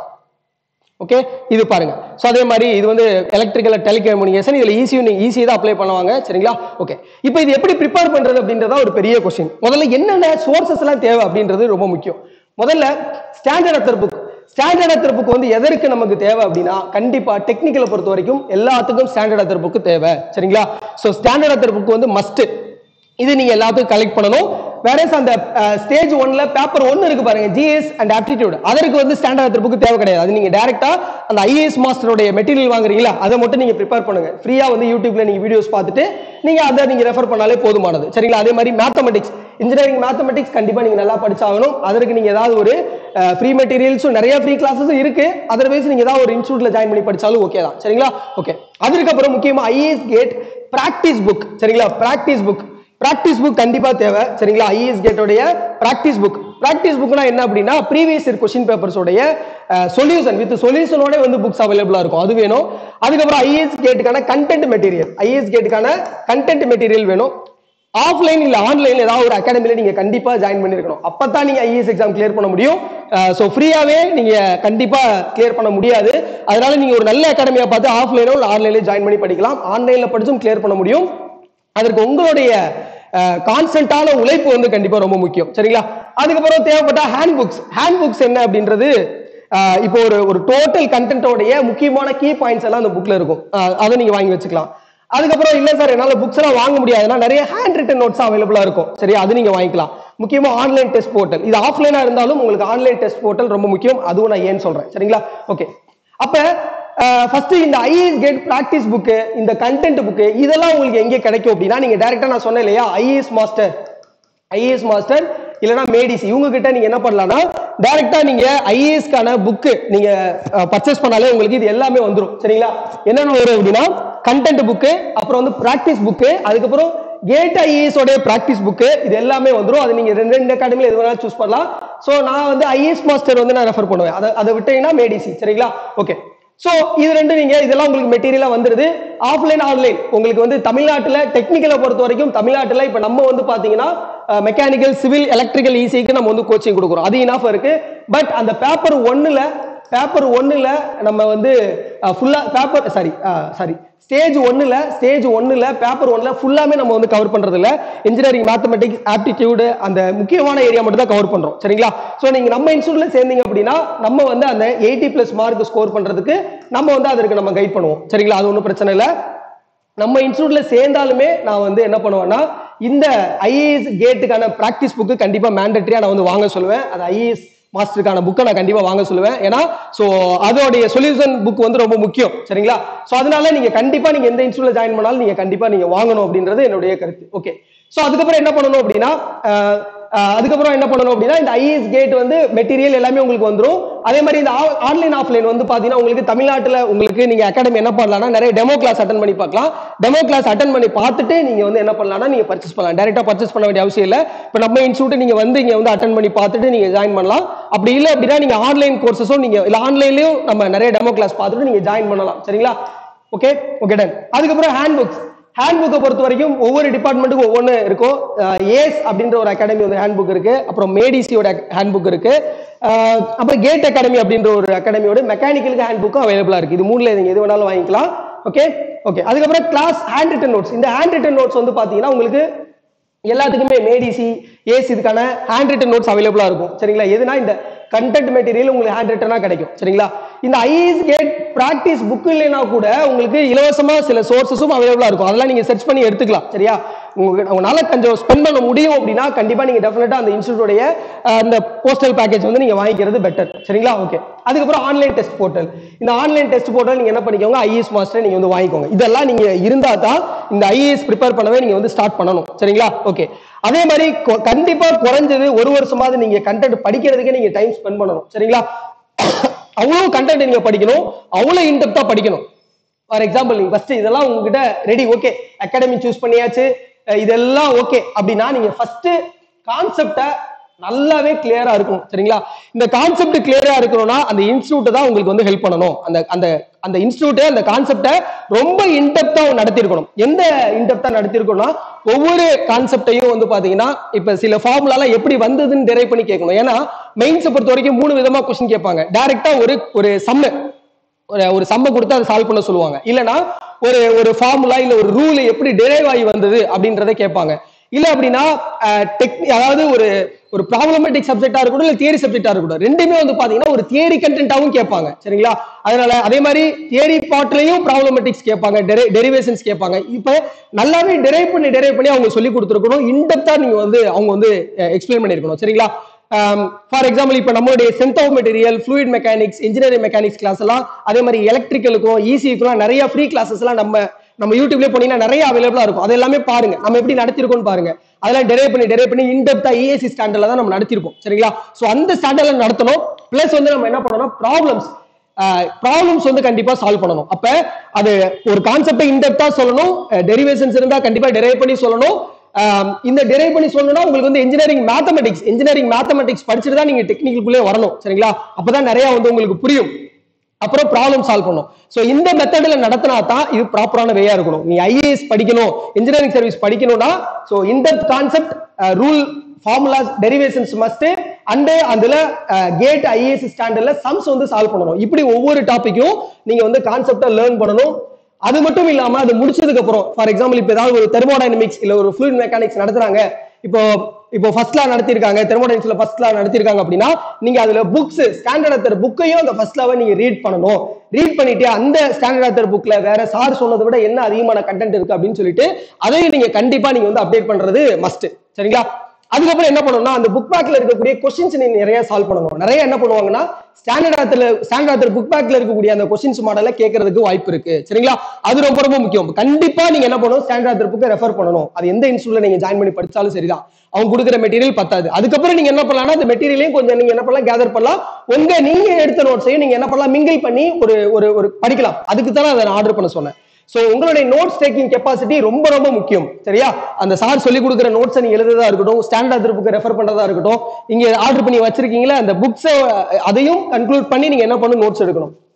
ஓகே, இது பாருங்க. சோ அதே மாதிரி இது வந்து எலக்ட்ரிக்கல் டெலிகம்யூனிகேஷன், இதுல ஈஸி ஈஸி தான் அப்ளை பண்ணுவாங்க, சரிங்களா? ஓகே. இப்போ இது எப்படி ப்ரிப்பேர் பண்றது அப்படின்றத ஒரு பெரிய கொஸ்டின். முதல்ல என்னென்ன சோர்சஸ் எல்லாம் தேவை அப்படின்றது ரொம்ப முக்கியம். முதல்ல standard author book. Standard author book வந்து எதற்கு நமக்கு தேவை அப்படின்னா, கண்டிப்பா டெக்னிக்கலை பொறுத்த வரைக்கும் எல்லாத்துக்கும் ஸ்டாண்டர்ட் ஆத்தர் புக் தேவை, சரிங்களா? சோ ஸ்டாண்டர்ட் ஆத்தர் புக் வந்து மஸ்ட். இது நீங்க எல்லாத்துக்கும் கலெக்ட் பண்ணணும். வேற அந்த ஸ்டேஜ் ஒன்ல பேப்பர் ஒன்னு இருக்கு பாருங்க, ஜிஎஸ் அண்ட் ஆப்டிடியூட், அதற்கு வந்து ஸ்டாண்டர்ட் ஆத்தர் புக் தேவை கிடையாது. அது நீங்க டைரக்டா அந்த ஐஏஎஸ் மாஸ்டரோட மெட்டீரியல் வாங்குறீங்களா, அதை மட்டும் நீங்க ப்ரிப்பேர் பண்ணுங்க. ஃப்ரீயா வந்து யூடியூப்ல நீங்க வீடியோஸ் பார்த்துட்டு நீங்க அதை நீங்க ரெஃபர் பண்ணாலே போதுமானது, சரிங்களா? அதே மாதிரி மேத்தமெட்டிக்ஸ், இன்ஜினியரிங் மேத்தமெட்டிக்ஸ் கண்டிப்பா நீங்க நல்லா படிச்சாகணும். அதற்கு நீங்க ஏதாவது ஒரு ஃப்ரீ மெட்டீரியல்ஸும் நிறைய ஃப்ரீ கிளாஸஸும் இருக்கு, அதர்வைஸ் நீங்க ஏதாவது ஒரு இன்ஸ்டியூட்ல ஜாயின் பண்ணி படிச்சாலும் ஓகே தான், சரிங்களா? ஓகே. அதுக்கப்புறம் முக்கியமா ஐஏஎஸ் கேட் பிராக்டிஸ் புக், சரிங்களா? பிராக்டிஸ் புக் பிராக்டிஸ் புக் கண்டிப்பா தேவை, சரிங்களா? ஐஏஎஸ் கேட்டோடைய பிராக்டிஸ் புக். பிராக்டிஸ் புக்னா என்ன அப்படின்னா, ப்ரீவியஸ் இயர் क्वेश्चन பேப்பர்ஸ் உடைய சொல்யூஷன் வித் சொல்யூஷனோட வந்து புக்ஸ் அவைலபிளா இருக்கும், அது வேணும். அதுக்கப்புறம் ஐஏஎஸ் கேட்டுக்கான கண்டென்ட் மெட்டீரியல், ஐஏஎஸ் கேட்டுக்கான கண்டென்ட் மெட்டீரியல் வேணும். ஆஃப்லைன் இல்ல ஆன்லைன் ஏதாவது ஒரு அகாடமில நீங்க கண்டிப்பா ஜாயின் பண்ணிருக்கணும், அப்பதான் நீங்க ஐஏஎஸ் எக்ஸாம் கிளியர் பண்ண முடியும். சோ ஃப்ரீயாவே நீங்க கண்டிப்பா கிளியர் பண்ண முடியாது. அதனால நீங்க ஒரு நல்ல அகாடமியா பார்த்து ஆஃப்லைனோ இல்ல ஆன்லைன்ல ஜாயின் பண்ணி படிக்கலாம். ஆன்லைன்ல படிச்சும் கிளியர் பண்ண முடியும். அதற்கு உங்களுடைய கான்ஸ்டன்டான உழைப்பு வந்து கண்டிப்பா ரொம்ப முக்கியம், சரிங்களா? அதுக்கப்புறம் தேவைப்பட்ட ஹேண்ட் புக்ஸ். ஹேண்ட் புக்ஸ் என்ன அப்படின்றது, இப்போ ஒரு ஒரு டோட்டல் கண்டென்ட்டோடைய முக்கியமான கீ பாயிண்ட்ஸ் எல்லாம் அந்த புக்ல இருக்கும், அதை நீங்க வாங்கி வச்சுக்கலாம். அதுக்கப்புறம் இல்ல சார் என்னால புக்ஸ் எல்லாம் வாங்க முடியாதுன்னா நிறைய ஹேண்ட் ரிட்டன் நோட்ஸ் அவைலபிளா இருக்கும், சரியா? அது நீங்க வாங்கிக்கலாம். முக்கியமா ஆன்லைன் டெஸ்ட் போர்ட்டல், இது ஆஃப்லைனா இருந்தாலும் உங்களுக்கு ஆன்லைன் டெஸ்ட் போர்ட்டல் ரொம்ப முக்கியம், அதுவும் நான் ஏன்னு சொல்றேன், சரிங்களா? ஓகே. அப்ப ஃபர்ஸ்ட் இந்த ஐஏஎஸ் கேட் பிராக்டிஸ் புக், இந்த கண்டென்ட் புக், இதெல்லாம் உங்களுக்கு எங்க கிடைக்கும் அப்படின்னா, நீங்க டைரக்டா நான் சொன்னேன் இல்லையா, ஐஏஎஸ் மாஸ்டர், ஐஏஎஸ் மாஸ்டர் இல்லனா மேடிசி, இவங்க கிட்ட நீங்க என்ன பண்ணலாம்னா டைரக்டா நீங்க ஐஏஎஸ்கான புக் நீங்க பர்ச்சேஸ் பண்ணாலே உங்களுக்கு இது எல்லாமே வந்துரும், சரிங்களா? என்னென்ன வரும் அப்படின்னா கண்டென்ட் புக், அப்புறம் வந்து பிராக்டிஸ் புக், அதுக்கப்புறம் கேட் ஐஏஎஸ் உடைய பிராக்டிஸ் புக், இது எல்லாமே வந்துரும். அது நீங்க ரெண்டு ரெண்டு அகாடமில எது வேணாலும் சூஸ் பண்ணலாம். சோ நான் வந்து ஐஏஎஸ் மாஸ்டர் வந்து நான் ரெஃபர் பண்ணுவேன், அதை அதை விட்டீங்கன்னா மேடிசி, சரிங்களா? ஓகே. சோ இது ரெண்டு நீங்க இதெல்லாம் உங்களுக்கு மெட்டீரியலா வந்துருது. ஆஃப்லைன் ஆன்லைன் உங்களுக்கு வந்து தமிழ்நாட்டுல டெக்னிக்கலை பொறுத்த வரைக்கும் தமிழ்நாட்டுல இப்ப நம்ம வந்து பாத்தீங்கன்னா மெக்கானிக்கல் சிவில் எலக்ட்ரிக்கல் ஈசிக்கு நம்ம வந்து கோச்சிங் கொடுக்குறோம், அது இனாஃப் இருக்கு. பட் அந்த பேப்பர் ஒன்னுல பேப்பர் ஒன்னுல நம்ம வந்து ஃபுல்லா பேப்பர் சாரி சாரி ஸ்டேஜ் ஒன்னுல ஸ்டேஜ் ஒன்னுல பேப்பர் ஒன்ல ஃபுல்லாமே நம்ம வந்து கவர் பண்றது இல்ல. இன்ஜினியரிங் மேத்தமெட்டிக்ஸ் ஆப்டிடியூட் அந்த முக்கியமான ஏரியா மட்டும் தான் கவர் பண்றோம். சரிங்களா? சோ நீங்க நம்ம இன்ஸ்டியூட்ல சேர்ந்தீங்க அப்படின்னா நம்ம வந்து அந்த எயிட்டி பிளஸ் மார்க் ஸ்கோர் பண்றதுக்கு நம்ம வந்து அதற்கு நம்ம கைட் பண்ணுவோம். சரிங்களா? அது ஒன்றும் பிரச்சனை இல்லை. நம்ம இன்ஸ்டியூட்ல சேர்ந்தாலுமே நான் வந்து என்ன பண்ணுவேன்னா இந்த ஐஏஎஸ் கேட்டுக்கான பிராக்டிஸ் புக்கு கண்டிப்பா மேண்டட்டரியா நான் வந்து வாங்க சொல்லுவேன். அது ஐஏஎஸ் மாஸ்டருக்கான புக்கை நான் கண்டிப்பா வாங்க சொல்லுவேன். ஏன்னா சோ அதோடைய சொல்யூஷன் புக் வந்து ரொம்ப முக்கியம். சரிங்களா? சோ அதனால நீங்க கண்டிப்பா நீங்க எந்த இன்ஸ்டியூட்ல ஜாயின் பண்ணாலும் நீங்க கண்டிப்பா நீங்க வாங்கணும் அப்படின்றது என்னுடைய கருத்து. ஓகே. சோ அதுக்கப்புறம் என்ன பண்ணணும் அப்படின்னா அதுக்கப்புறம் என்ன பண்ணணும் அப்படின்னா இந்த ஐஏஎஸ் கேட் வந்து மெட்டீரியல் எல்லாமே உங்களுக்கு வந்துடும். அதே மாதிரி இந்த ஆன்லைன் ஆஃப்லைன் வந்து பாத்தீங்கன்னா உங்களுக்கு தமிழ்நாட்டில் உங்களுக்கு நீங்க அகாடமி என்ன பண்ணலாம்னா நிறைய டெமோ கிளாஸ் அட்டன் பண்ணி பார்க்கலாம். டெமோ கிளாஸ் அட்டன் பண்ணி பார்த்துட்டு நீங்க வந்து என்ன பண்ணலாம்னா நீங்க பர்ச்சேஸ் பண்ணலாம். டைரக்டா பர்ச்சேஸ் பண்ண வேண்டிய அவசியம் இல்லை. இப்போ நம்ம இன்ஸ்டியூட் நீங்க வந்து இங்க வந்து அட்டன் பண்ணி பார்த்துட்டு நீங்க ஜாயின் பண்ணலாம். அப்படி இல்லை அப்படின்னா நீங்க ஆன்லைன் கோர்சஸும் நீங்க இல்ல ஆன்லைன்லயும் நம்ம நிறைய டெமோ கிளாஸ் பார்த்துட்டு நீங்க ஜாயின் பண்ணலாம். சரிங்களா? Okay okay done. அதுக்கப்புறம் ஹேண்ட் புக்ஸ் ஹேண்ட் புக்கை பொறுத்த வரைக்கும் ஒவ்வொரு டிபார்ட்மெண்ட்டுக்கும் ஒவ்வொன்று இருக்கும். ஏஸ் அப்படின்ற ஒரு அகாடமி வந்து ஹேண்ட் புக் இருக்கு. அப்புறம் மேடிசியோட ஹேண்ட் புக் இருக்கு. அப்புறம் கேட் அகாடமி அப்படின்ற ஒரு அகாடமியோட மெக்கானிக்கலுக்கு ஹேண்ட் புக்கும் அவைலபிளா இருக்கு. இது மூணுல நீங்க எது வேணாலும் வாங்கிக்கலாம். Okay okay. அதுக்கப்புறம் கிளாஸ் ஹேண்ட் ரிட்டன் நோட்ஸ். இந்த ஹேண்ட் ரிட்டன் நோட்ஸ் வந்து பாத்தீங்கன்னா உங்களுக்கு எல்லாத்துக்குமே மேடிசி ஏஸ் இதுக்கான ஹேண்ட் ரிட்டன் நோட்ஸ் அவைலபிளா இருக்கும். சரிங்களா? எதுனா இந்த கண்டென்ட் மெட்டீரியல் உங்களுக்கு ஹேண்ட் ரிட்டனா கிடைக்கும். சரிங்களா? இந்த ஐஏஎஸ் கேட் பிராக்டிஸ் புக் இல்லைன்னா கூட உங்களுக்கு இலவசமா சில சோர்சஸும் அவைலபிளா இருக்கும். அதெல்லாம் நீங்க சர்ச் பண்ணி எடுத்துக்கலாம். சரியா? உங்களால கொஞ்சம் ஸ்பெண்ட் பண்ண முடியும் அப்படின்னா கண்டிப்பா நீங்க டெஃபினட்டா அந்த இன்ஸ்டியூட்டோட அந்த போஸ்டல் பேக்கேஜ் வந்து நீங்க வாங்கிக்கிறது பெட்டர். சரிங்களா? ஓகே. அதுக்கப்புறம் ஆன்லைன் டெஸ்ட் போர்ட்டல். இந்த ஆன்லைன் டெஸ்ட் போர்ட்டல் நீங்க என்ன பண்ணிக்கோங்க ஐஏஎஸ் மாஸ்டர் நீங்க வந்து வாங்கிக்கோங்க. இதெல்லாம் நீங்க இருந்தா தான் இந்த ஐஏஎஸ் ப்ரிப்பேர் பண்ணவே நீங்க வந்து ஸ்டார்ட் பண்ணணும். சரிங்களா? ஓகே. அதே மாதிரி கண்டிப்பா குறைஞ்சது ஒரு வருஷமாவது நீங்க கண்டென்ட் படிக்கிறதுக்கே நீங்க டைம் ஸ்பெண்ட் பண்ணணும். சரிங்களா? அவ்வளவு கண்டென்ட் நீங்க படிக்கணும், அவ்வளவு இன்டெப்தா படிக்கணும். ஃபார் எக்ஸாம்பிள் நீங்க ஃபர்ஸ்ட் இதெல்லாம் உங்ககிட்ட ரெடி ஓகே அகாடமி சூஸ் பண்ணியாச்சு இதெல்லாம் ஓகே அப்படின்னா நீங்க ஃபர்ஸ்ட் கான்செப்ட நல்லாவே கிளியரா இருக்கும். சரிங்களா? இந்த கான்செப்ட் கிளியரா இருக்கணும்னா அந்த இன்ஸ்டியூட் தான் உங்களுக்கு வந்து ஹெல்ப் பண்ணணும். அந்த அந்த அந்த இன்ஸ்டியூட் அந்த கான்செப்டை ரொம்ப இன்டெப்தா நடத்திருக்கணும். எந்த இன்டெப்தா நடத்திருக்கணும்னா ஒவ்வொரு கான்செப்டையும் வந்து பாத்தீங்கன்னா இப்ப சில ஃபார்முலாலாம் எப்படி வந்ததுன்னு டெரைவ் பண்ணி கேட்கணும். ஏன்னா மெயின்ஸை பொறுத்த வரைக்கும் மூணு விதமா கொஸ்டின் கேட்பாங்க. டைரக்டா ஒரு ஒரு சம்மு ஒரு சம்ம கொடுத்து அதை சால்வ் பண்ண சொல்லுவாங்க. இல்லைன்னா ஒரு ஒரு ஃபார்முலா இல்ல ஒரு ரூல் எப்படி டெரைவ் ஆகி வந்தது அப்படின்றத கேட்பாங்க. இல்ல அப்படின்னா அதாவது ஒரு ஒரு ப்ராப்ளமேட்டிக் சப்ஜெக்டா இருக்கட்டும் இல்ல தியரி சப்ஜெக்டா இருக்கட்டும் ரெண்டுமே வந்து பாத்தீங்கன்னா ஒரு தியரி கண்டென்ட்டாவும் கேட்பாங்க. சரிங்களா? அதனால அதே மாதிரி தியரி பார்ட்லயும் ப்ராப்ளமேட்டிக்ஸ் கேட்பாங்க, டெரிவேஷன்ஸ் கேட்பாங்க. இப்ப நல்லாவே டெரைவ் பண்ணி டெரைவ் பண்ணி அவங்க சொல்லி கொடுத்துருக்கணும். இன்டெப்தா நீங்க வந்து அவங்க வந்து எக்ஸ்பிளைன் பண்ணிருக்கணும். சரிங்களா? ஃபார் எக்ஸாம்பிள் இப்ப நம்மளுடைய strength of material, fluid mechanics, engineering mechanics class எல்லாம் அதே மாதிரி எலக்ட்ரிக்கலுக்கும் ஈசிக்கும் நிறைய ஃப்ரீ கிளாஸஸ் எல்லாம் நம்ம நம்ம யூடியூப்ல போனீங்கன்னா நிறைய அவைலபிளா இருக்கும். அது எல்லாமே பாருங்க, நம்ம எப்படி நடத்திருக்கோம் பாருங்க. அதெல்லாம் டெரைவ் பண்ணி டெரைவ் பண்ணி இன்டெப்தா இஏசி ஸ்டாண்டர்ட்ல தான் நம்ம நடத்திருப்போம். சரிங்களா? சோ அந்த ஸ்டாண்டர்ட்ல நடத்தணும். பிளஸ் வந்து நம்ம என்ன பண்ணணும் ப்ராப்ளம்ஸ் ப்ராப்ளம்ஸ் வந்து கண்டிப்பா சால்வ் பண்ணணும். அப்ப அது ஒரு கான்செப்டை இன்டெப்தா சொல்லணும். டெரிவேஷன்ஸ் இருந்தா கண்டிப்பா டெரைவ் பண்ணி சொல்லணும். இந்த டெரைவ் பண்ணி சொல்லணும்னா உங்களுக்கு வந்து இன்ஜினியரிங் மேத்தமெட்டிக்ஸ் இன்ஜினியரிங் மேத்தமெட்டிக்ஸ் படிச்சுட்டு தான் நீங்க டெக்னிக்கலுக்குள்ளே வரணும். சரிங்களா? அப்பதான் நிறைய வந்து உங்களுக்கு புரியும். அப்புறம் ப்ராப்ளம் சால்வ் பண்ணும். சோ இந்த மெத்தட்ல நடத்தினா தான் இது ப்ராப்பரான வேயா இருக்கணும். நீ ஐஏஎஸ் படிக்கணும், இன்ஜினியரிங் சர்வீஸ் படிக்கணும்னா so in depth concept, rule, formulas, derivations must and அதுல கேட் ஐஏஎஸ் ஸ்டாண்டர்ட்ல சம்ஸ் வந்து சால்வ் பண்ணணும். இப்படி ஒவ்வொரு டாபிக்கும் நீங்க வந்து கான்செப்டை லேர்ன் பண்ணணும். அது மட்டும் இல்லாம அது முடிச்சதுக்கு அப்புறம் ஃபார் எக்ஸாம்பிள் இப்ப ஏதாவது ஒரு தெர்மோடைனமிக்ஸ் இல்ல ஒரு ஃப்ளூயிட் மெக்கானிக்ஸ் நடத்துறாங்க. இப்போ இப்போ ஃபர்ஸ்ட் லா நடத்திருக்காங்க, தெர்மோடைனமிக்ஸ்ல ஃபர்ஸ்ட் லா நடத்திருக்காங்க அப்படின்னா நீங்க அதுல புக்ஸ் ஸ்டாண்டர்ட் ஆத்தர் புக்கையும் அந்த ஃபர்ஸ்ட் லாவை நீங்க ரீட் பண்ணணும். ரீட் பண்ணிட்டு அந்த ஸ்டாண்டர்ட் ஆத்தர் புக்ல வேற சார் சொன்னதை விட என்ன அதிகமான கண்டென்ட் இருக்கு அப்படின்னு சொல்லிட்டு அதையும் நீங்க கண்டிப்பா நீங்க வந்து அப்டேட் பண்றது மஸ்ட். சரிங்களா? அதுக்கப்புறம் என்ன பண்ணணும்னா அந்த புக் பேக்ல இருக்கக்கூடிய கொஸ்டின்ஸ் நீங்க நிறைய சால்வ் பண்ணணும். நிறைய என்ன பண்ணுவாங்கன்னா ஸ்டாண்டர்ட் ஆத்தர்ல ஸ்டாண்டர்ட் ஆத்தர் புக் பேக்ல இருக்கக்கூடிய அந்த கொஸ்டின்ஸ் மாடலை கேட்கறதுக்கு வாய்ப்பு இருக்கு. சரிங்களா? அது ரொம்ப ரொம்ப முக்கியம். கண்டிப்பா நீங்க என்ன பண்ணணும் ஸ்டாண்டர்ட் ஆத்தர் புக்கை ரெஃபர் பண்ணணும். அது எந்த இன்ஸ்டியூட்ல நீங்க ஜாயின் பண்ணி படிச்சாலும் சரிதான், அவங்க கொடுக்குற மெட்டீரியல் பத்தாது. அதுக்கப்புறம் நீங்க என்ன பண்ணலாம் அந்த மெட்டீரியலையும் கொஞ்சம் நீங்க என்ன பண்ணலாம் கேதர் பண்ணலாம். உங்க நீங்க எடுத்த நோட்ஸையும் நீங்க என்ன பண்ணலாம் மிங்கிள் பண்ணி ஒரு ஒரு படிக்கலாம். அதுக்கு தான் அதை நான் ஆர்டர் பண்ண சொன்னேன். சோ உங்களுடைய நோட்ஸ் டேக்கிங் கெப்பாசிட்டி ரொம்ப ரொம்ப முக்கியம். சரியா? அந்த சார் சொல்லி கொடுக்குற நோட்ஸ் நீங்க எழுதுறதா இருக்கட்டும், ஸ்டாண்டர்ட் ஆத்தர் புக் ரெஃபர் பண்றதா இருக்கட்டும், இங்க ஆர்டர் பண்ணி வச்சிருக்கீங்களா அந்த புக்ஸ் அதையும் கன்க்ளூட் பண்ணி நீங்க என்ன பண்ணணும் நோட்ஸ் எடுக்கணும்.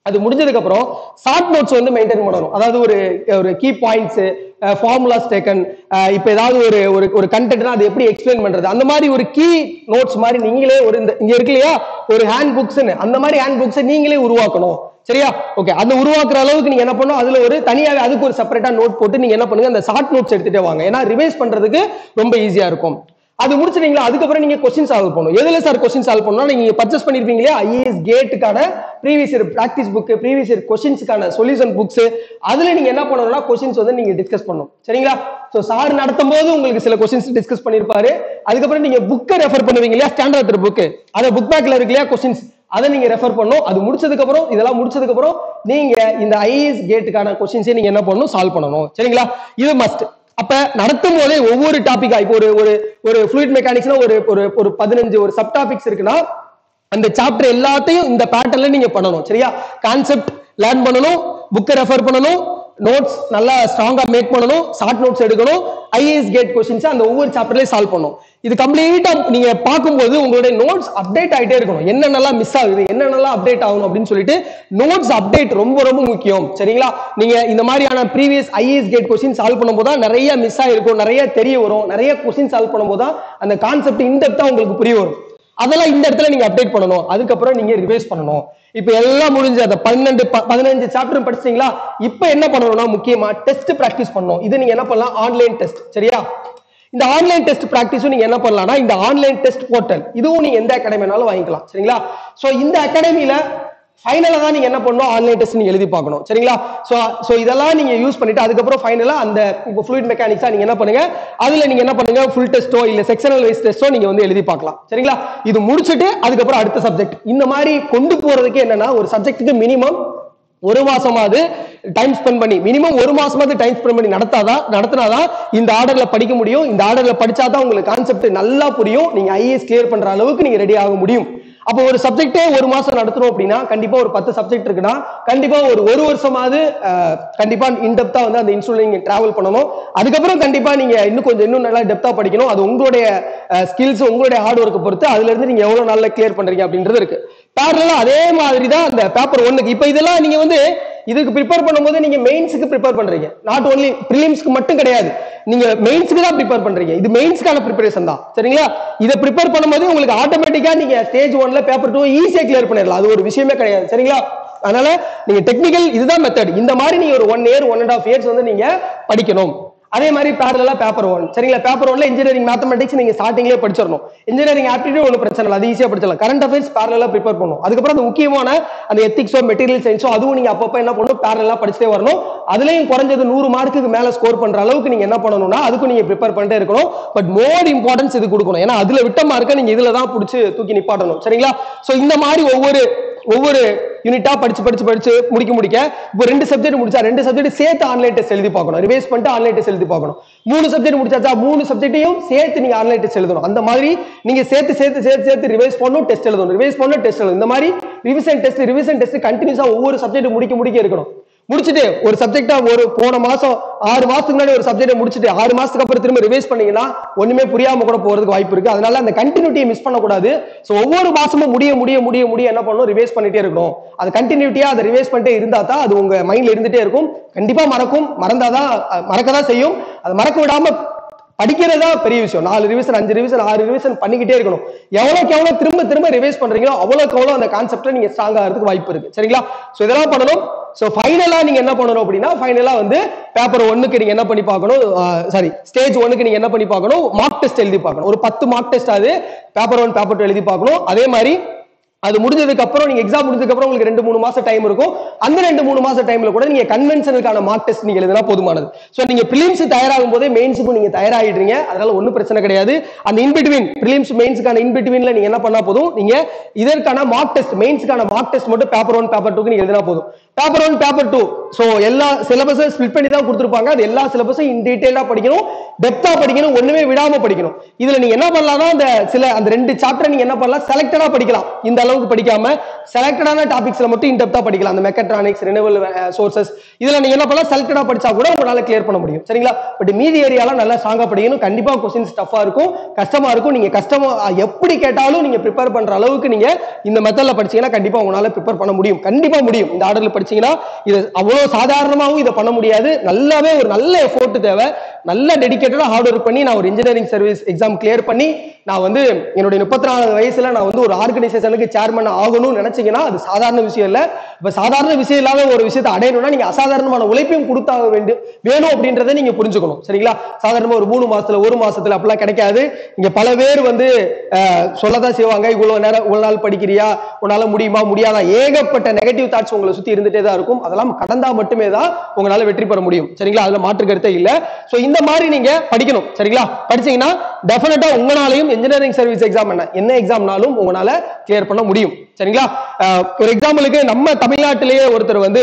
அது முடிஞ்சதுக்கு அப்புறம் ஷார்ட் நோட்ஸ் வந்து மெயின்டைன் பண்ணணும். அதாவது ஒரு ஒரு கீ பாயிண்ட்ஸ், ஃபார்முலாஸ் டேக்கன், இப்ப ஏதாவது ஒரு ஒரு கண்டென்ட்னா அது எப்படி எக்ஸ்பிளைன் பண்றது, அந்த மாதிரி ஒரு கீ நோட்ஸ் மாதிரி நீங்களே ஒரு இங்க இருக்கு இல்லையா ஒரு ஹேண்ட் புக்ஸ், அந்த மாதிரி ஹேண்ட் புக்ஸ் நீங்களே உருவாக்கணும். சரியா? ஓகே. அந்த உருவாக்குற அளவுக்கு நீங்க என்ன பண்ணணும், அதுல ஒரு தனியாக அதுக்கு ஒரு செப்பரேட்டா நோட் போட்டு நீங்க என்ன பண்ணுங்க, அந்த ஷார்ட் நோட்ஸ் எடுத்துட்டே வாங்க. ஏன்னா ரிவைஸ் பண்றதுக்கு ரொம்ப ஈஸியா இருக்கும். அது முடிச்சிட்டீங்களா, அதுக்கப்புறம் நீங்க கொஸ்டின் சால்வ் பண்ணணும். எதுல சார் கொஸ்டின் சால்வ் பண்ணணும், நீங்க பர்ச்சேஸ் பண்ணிருப்பீங்க இல்லையா ஐஏஎஸ் கேட்டுக்கான previous year practice book, previous year கொஸ்டின்ஸ்க்கான சொல்யூஷன் புக்ஸ், அதுல நீங்க என்ன பண்ணணும்னா கொஸ்டின்ஸ் வந்து நீங்க டிஸ்கஸ் பண்ணணும். சரிங்களா? சோ சார் நடத்தும் போது உங்களுக்கு சில கொஸ்டின்ஸ் டிஸ்கஸ் பண்ணிருப்பாரு. அதுக்கப்புறம் நீங்க புக்கை ரெஃபர் பண்ணுவீங்க இல்லையா, ஸ்டாண்டர்ட் புக், அத புக் பேக்ல இருக்கு இல்லையா கொஸ்டின்ஸ், அதை நீங்க ரெஃபர் பண்ணணும். அது முடிச்சதுக்கு அப்புறம் இதெல்லாம் முடிச்சதுக்கு அப்புறம் நீங்க இந்த ஐஏஎஸ் கேட்டுக்கான கொஸ்டின்ஸை நீங்க என்ன பண்ணணும், சால்வ் பண்ணணும். சரிங்களா? இது மஸ்ட். அப்ப நடத்தும் போதே ஒவ்வொரு டாபிக்கா, இப்போ ஒரு ஒரு ஒரு ஃப்ளூயிட் மெக்கானிக்ஸ்னா ஒரு ஒரு பதினஞ்சு ஒரு சப் டாபிக்ஸ் இருக்குன்னா அந்த சாப்டர் எல்லாத்தையும் இந்த பேட்டர்ன்ல நீங்க பண்ணணும். சரியா? கான்செப்ட் லேர்ன் பண்ணணும், புக்கை ரெஃபர் பண்ணணும், நோட்ஸ் நல்லா ஸ்ட்ராங்கா மேக் பண்ணணும், ஷார்ட் நோட்ஸ் எடுக்கணும், ஐஏஎஸ் கேட் கொஸ்டின்ஸ் அந்த ஒவ்வொரு சாப்டர்லயும் சால்வ் பண்ணணும். இது கம்ப்ளீட்டா நீங்க பார்க்கும்போது உங்களுடைய நோட்ஸ் அப்டேட் ஆகிட்டே இருக்கணும். என்னென்னலாம் மிஸ் ஆகுது, என்னென்னலாம் அப்டேட் ஆகணும் அப்படின்னு சொல்லிட்டு நோட்ஸ் அப்டேட் ரொம்ப ரொம்ப முக்கியம். சரிங்களா? நீங்க இந்த மாதிரியான previous IAS GATE question solve பண்ணும்போது தான் நிறைய மிஸ் ஆயிருக்கும், நிறைய தெரிய வரும். நிறைய கொஸ்டின் சால்வ் பண்ணும்போது தான் அந்த கான்செப்ட் இன்டெப்தா உங்களுக்கு புரிய வரும். அதெல்லாம் இந்த இடத்துல நீங்க அப்டேட் பண்ணணும். அதுக்கப்புறம் நீங்க ரிவைஸ் பண்ணணும். இப்ப எல்லாம் முடிஞ்சு அந்த பன்னெண்டு பதினஞ்சு சாப்டர் படிச்சீங்களா, இப்ப என்ன பண்ணணும்னா முக்கியமா டெஸ்ட் பிராக்டிஸ் பண்ணணும். இது நீங்க என்ன பண்ணலாம், ஆன்லைன் டெஸ்ட். சரியா? இந்த ஆன்லைன் டெஸ்ட் பிராக்டிஸும் நீங்க என்ன பண்ணலாம்னா இந்த ஆன்லைன் டெஸ்ட் போர்ட்டல், இதுவும் நீங்க எந்த அகாடமினாலும் வாங்கிக்கலாம். சரிங்களா? சோ இந்த அகாடமியில ஃபைனலா தான் நீங்க என்ன பண்ணணும், ஆன்லைன் டெஸ்ட் நீங்க எழுதி பார்க்கணும். சரிங்களா? சோ சோ இதெல்லாம் நீங்க யூஸ் பண்ணிட்டு அதுக்கப்புறம் ஃபைனலா அந்த ஃப்ளூயிட் மெக்கானிக்ஸா நீங்க என்ன பண்ணுங்க, அதுல நீங்க என்ன பண்ணுங்க, ஃபுல் டெஸ்டோ இல்ல செக்ஷனல் வைஸ் டெஸ்டோ நீங்க வந்து எழுதி பார்க்கலாம். சரிங்களா? இது முடிச்சிட்டு அதுக்கப்புறம் அடுத்த சப்ஜெக்ட் இந்த மாதிரி கொண்டு போறதுக்கு என்னன்னா ஒரு சப்ஜெக்ட்டுக்கு மினிமம் ஒரு மாசமாவது டைம் ஸ்பெண்ட் பண்ணி மினிமம் ஒரு மாசமாவது டைம் ஸ்பெண்ட் பண்ணி நடத்தாதான் நடத்தினாதான் இந்த ஆர்டர்ல படிக்க முடியும். இந்த ஆர்டர்ல படிச்சாதான் உங்களுக்கு கான்செப்ட் நல்லா புரியும். நீங்க ஐஏஎஸ் கிளியர் பண்ற அளவுக்கு நீங்க ரெடி ஆக முடியும். அப்போ ஒரு சப்ஜெக்டே ஒரு மாசம் நடத்துறோம் அப்படின்னா கண்டிப்பா ஒரு பத்து சப்ஜெக்ட் இருக்குன்னா கண்டிப்பா ஒரு ஒரு வருஷமாவது கண்டிப்பா இன்டெப்தா வந்து அந்த இன்ஸ்டியூட்ல நீங்க டிராவல் பண்ணணும். அதுக்கப்புறம் கண்டிப்பா நீங்க இன்னும் கொஞ்சம் இன்னும் நல்லா டெப்தா படிக்கணும். அது உங்களுடைய ஸ்கில்ஸ், உங்களுடைய ஹார்ட் ஒர்க் பொறுத்து அதுல இருந்து நீங்க எவ்வளவு நாள்ல கிளியர் பண்றீங்க அப்படின்றது இருக்கு. பேரலா அதே மாதிரி தான் அந்த பேப்பர் ஒன்னுக்கு. இப்ப இதெல்லாம் நீங்க வந்து இதுக்கு ப்ரிப்பேர் பண்ணும்போது நீங்க மெயின்ஸ்க்கு ப்ரிப்பேர் பண்றீங்க, நாட் ஓன்லி பிரிலிம்ஸ்க்கு மட்டும் கிடையாது, நீங்க மெயின்ஸ்க்கு தான் ப்ரிப்பேர் பண்றீங்க. இது மெயின்ஸ்க்கான ப்ரிப்பரேஷன் தான். சரிங்களா? இதை ப்ரிப்பேர் பண்ணும்போது உங்களுக்கு ஆட்டோமேட்டிக்கா நீங்க ஸ்டேஜ் ஒன்ல பேப்பர் டூ ஈஸியா கிளியர் பண்ணிடலாம். அது ஒரு விஷயமே கிடையாது. சரிங்களா? அதனால நீங்க டெக்னிக்கல் இதுதான் மெத்தட். இந்த மாதிரி நீங்க ஒரு one year one and half years வந்து நீங்க படிக்கணும். அதே மாதிரி பேரலா பேப்பர் ஒன். சரிங்களா? பேப்பர் ஒன்ல இன்ஜினியரிங் மேத்தமெட்டிக்ஸ் நீங்க ஸ்டார்டிங்லேயே படிச்சிடணும். இன்ஜினியரிங் ஆப்டிடியூட் ஒன்றும் பிரச்சனை இல்லை, அது ஈஸியா படிச்சிடலாம். கரண்ட் அஃபேர்ஸ் பேரலா ப்ரிப்பேர் பண்ணணும். அதுக்கப்புறம் அந்த முக்கியமான அந்த எத்திக்ஸோ மெட்டீரியல் சயின்ஸோ அதுவும் நீங்க அப்பப்போ என்ன பண்ணணும், பேரலா படிச்சுட்டே வரணும். அதுலயும் குறைஞ்சது நூறு மார்க்குக்கு மேல ஸ்கோர் பண்ற அளவுக்கு நீங்க என்ன பண்ணணும்னா அதுக்கும் நீங்க ப்ரிப்பேர் பண்ணிட்டே இருக்கணும். பட் மோர் இம்பார்ட்டன்ஸ் இது கொடுக்கணும். ஏன்னா அதுல விட்ட மார்க்க நீங்க இதுல தான் பிடிச்சி தூக்கி நிப்பாட்டணும். சரிங்களா? சோ இந்த மாதிரி ஒவ்வொரு ஒவ்வொரு யூனிட்டா படிச்சு படிச்சு படிச்சு முடிக்க முடிக்க இப்போ ரெண்டு சப்ஜெக்ட் முடிச்சா ரெண்டு சப்ஜெக்ட் சேர்த்து ஆன்லைன் டெஸ்ட் எழுதி பார்க்கணும். ரிவைஸ் பண்ணிட்டு ஆன்லைன் டெஸ்ட் எழுதி பார்க்கணும். மூணு சப்ஜெக்ட் முடிச்சாச்சா மூணு சப்ஜெக்ட்டையும் சேர்த்து நீங்க ஆன்லைன் டெஸ்ட் எழுதணும். அந்த மாதிரி நீங்க சேர்த்து சேர்த்து சேர்த்து சேர்த்து ரிவைஸ் பண்ணணும், டெஸ்ட் எழுதணும், ரிவைஸ் பண்ணணும், டெஸ்ட் எழுதணும். இந்த மாதிரி ரிவிஷன் டெஸ்ட் ரிவிஷன் டெஸ்ட் கண்டினியூஸா ஒவ்வொரு சப்ஜெக்ட் முடிக்க முடிக்க இருக்கணும். முடிச்சுட்டு ஒரு சப்ஜெக்டா ஒரு போன மாசம் ஆறு மாசத்துக்கு முன்னாடி ஒரு சப்ஜெக்ட் முடிச்சுட்டு ஆறு மாசத்துக்கு அப்புறம் திரும்ப ரிவைஸ் பண்ணீங்கன்னா ஒண்ணுமே புரியாம கூட போறதுக்கு வாய்ப்பு இருக்கு. அதனால அந்த கண்டினியூட்டியை மிஸ் பண்ணக்கூடாது. சோ ஒவ்வொரு மாசமும் முடிய முடிய முடிய முடிய என்ன பண்ணணும், ரிவைஸ் பண்ணிட்டே இருக்கணும். அது கண்டினியூட்டியா அதை ரிவைஸ் பண்ணிட்டே இருந்தா தான் அது உங்க மைண்ட்ல இருந்துட்டே இருக்கும். கண்டிப்பா மறக்கும், மறந்தாதான் மறக்கதான் செய்யும். அது மறக்க விடாம படிக்கிறதா பெரிய விஷயம். நாலு ரிவிஷன் அஞ்சு ரிவிஷன் ஆறு ரிவிஷன் பண்ணிக்கிட்டே இருக்கணும். எவ்வளவுக்கு எவ்வளவு திரும்ப திரும்ப ரிவைஸ் பண்றீங்களோ அவ்வளவுக்கு எவ்வளவு அந்த கான்செப்ட்ல நீங்க ஸ்ட்ராங் ஆகிறதுக்கு வாய்ப்பு இருக்கு. சரிங்களா? சோ இதெல்லாம் பண்ணணும். சோ ஃபைனலா நீங்க என்ன பண்ணணும் அப்படின்னா ஃபைனலா வந்து பேப்பர் ஒன்னுக்கு நீங்க என்ன பண்ணி பார்க்கணும், சாரி ஸ்டேஜ் ஒன்னுக்கு நீங்க என்ன பண்ணி பார்க்கணும், மார்க் டெஸ்ட் எழுதி பார்க்கணும். ஒரு பத்து மார்க் டெஸ்ட் அது பேப்பர் ஒன் பேப்பர் டூ எழுதி பார்க்கணும். அதே மாதிரி அது முடிஞ்சதுக்கு அப்புறம் நீங்க எக்ஸாம் முடிஞ்சதுக்கு அப்புறம் உங்களுக்கு ரெண்டு மூணு மாசம் டைம் இருக்கும். அந்த ரெண்டு மூணு மாசம் டைம்ல கூட நீங்க கன்வென்ஷனுக்கான மார்க் டெஸ்ட் நீங்க எழுதினா போதுமானது. சோ நீங்க பிலிம்ஸ் தயாராகும் போதே மெயின்ஸுக்கும் நீங்க தயாராகிடுறீங்க. அதனால ஒன்னும் பிரச்சனை கிடையாது. அந்த இன்பிட்வீன் பிலிம்ஸ் மெயின்ஸ்க்கான இன்பிட்வீன்ல நீங்க என்ன பண்ணா போதும், நீங்க இதற்கான மார்க் டெஸ்ட் மெயின்ஸ்க்கான மார்க் டெஸ்ட் மட்டும் பேப்பர் ஒன் பேப்பர் டூக்கு நீங்க எழுதினா போதும். Paper one paper two so எல்லா சிலபஸும் ஸ்பிளிட் பண்ணி தான் கொடுத்துருப்பாங்க. அது எல்லா சிலபஸும் இன் டீடைலா படிக்கணும், டெப்தா படிக்கணும், ஒண்ணுமே விடாம படிக்கணும். இதுல நீங்க என்ன பண்ணலாம், அந்த சில அந்த ரெண்டு சாப்டர் நீங்க என்ன பண்ணலாம், செலக்டடா படிக்கலாம். இந்த அளவுக்கு படிக்காம செலக்டடான டாபிக்ஸ்ல மட்டும் இன்டெப்தா படிக்கலாம். அந்த மெக்கட்ரானிக்ஸ், ரினியூவல் சோர்சஸ் இதுல நீங்க என்ன பண்ணலாம், செலக்டடா படிச்சா கூட உங்களால கிளியர் பண்ண முடியும். சரிங்களா? பட் மீதி ஏரியால நல்லா ஸ்ட்ராங்கா படிக்கணும். கண்டிப்பா क्वेश्चंस டஃபா இருக்கும், கஷ்டமா இருக்கும். நீங்க கஷ்டமா எப்படி கேட்டாலும் நீங்க ப்ரிப்பேர் பண்ற அளவுக்கு நீங்க இந்த மெத்தட்ல படிச்சீங்கன்னா கண்டிப்பா உங்களால ப்ரிப்பேர் பண்ண முடியும். கண்டிப்பா முடியும். இந்த ஆர்டர்ல படிச்சீங்கன்னா இது அவ்வளவு சாதாரணமாவும் இதை பண்ண முடியாது. நல்லாவே ஒரு நல்ல எஃபோர்ட் தேவை. நல்ல டெடிகேட்டடா ஹார்ட் ஒர்க் பண்ணி நான் ஒரு இன்ஜினியரிங் சர்வீஸ் எக்ஸாம் கிளியர் பண்ணி நான் வந்து என்னுடைய முப்பத்தி நாலு வயசுல நான் வந்து ஒரு ஆர்கனைசேஷனுக்கு சேர்மன் ஆகணும்னு நினைச்சீங்கன்னா அது சாதாரண விஷயம் இல்ல. இப்ப சாதாரண விஷயம் இல்லாத ஒரு விஷயத்தை அடையணும்னா நீங்க அசாதாரணமான உழைப்பையும் கொடுத்தாக வேண்டும் வேணும் அப்படின்றத நீங்க புரிஞ்சுக்கணும். சரிங்களா? சாதாரணமா ஒரு மூணு மாசத்துல ஒரு மாசத்துல அப்படிலாம் கிடைக்காது. இங்க பல பேர் வந்து சொல்லதான் செய்வாங்க, இவ்வளவு நேரம் இவ்வளவு நாள் படிக்கிறியா, உன்னால முடியுமா முடியாதா, ஏகப்பட்ட நெகட்டிவ் தாட்ஸ் உங்களை சுத்தி இருந்துட்டே தான் இருக்கும். அதெல்லாம் கடந்தா மட்டுமே தான் உங்களால வெற்றி பெற முடியும். சரிங்களா? அதுல மாற்று கருத்தே இல்ல. சோ இந்த மாதிரி நீங்க படிக்கணும். சரிங்களா? படிச்சீங்கன்னா டெஃபினட்டா உங்களாலையும் இன்ஜினியரிங் சர்வீஸ் எக்ஸாம் என்ன என்ன எக்ஸாம்னாலும் உங்களால கிளியர் பண்ண முடியும். சரிங்களா? ஒரு எக்ஸாம்பிளுக்கு நம்ம தமிழ்நாட்டிலேயே ஒருத்தர் வந்து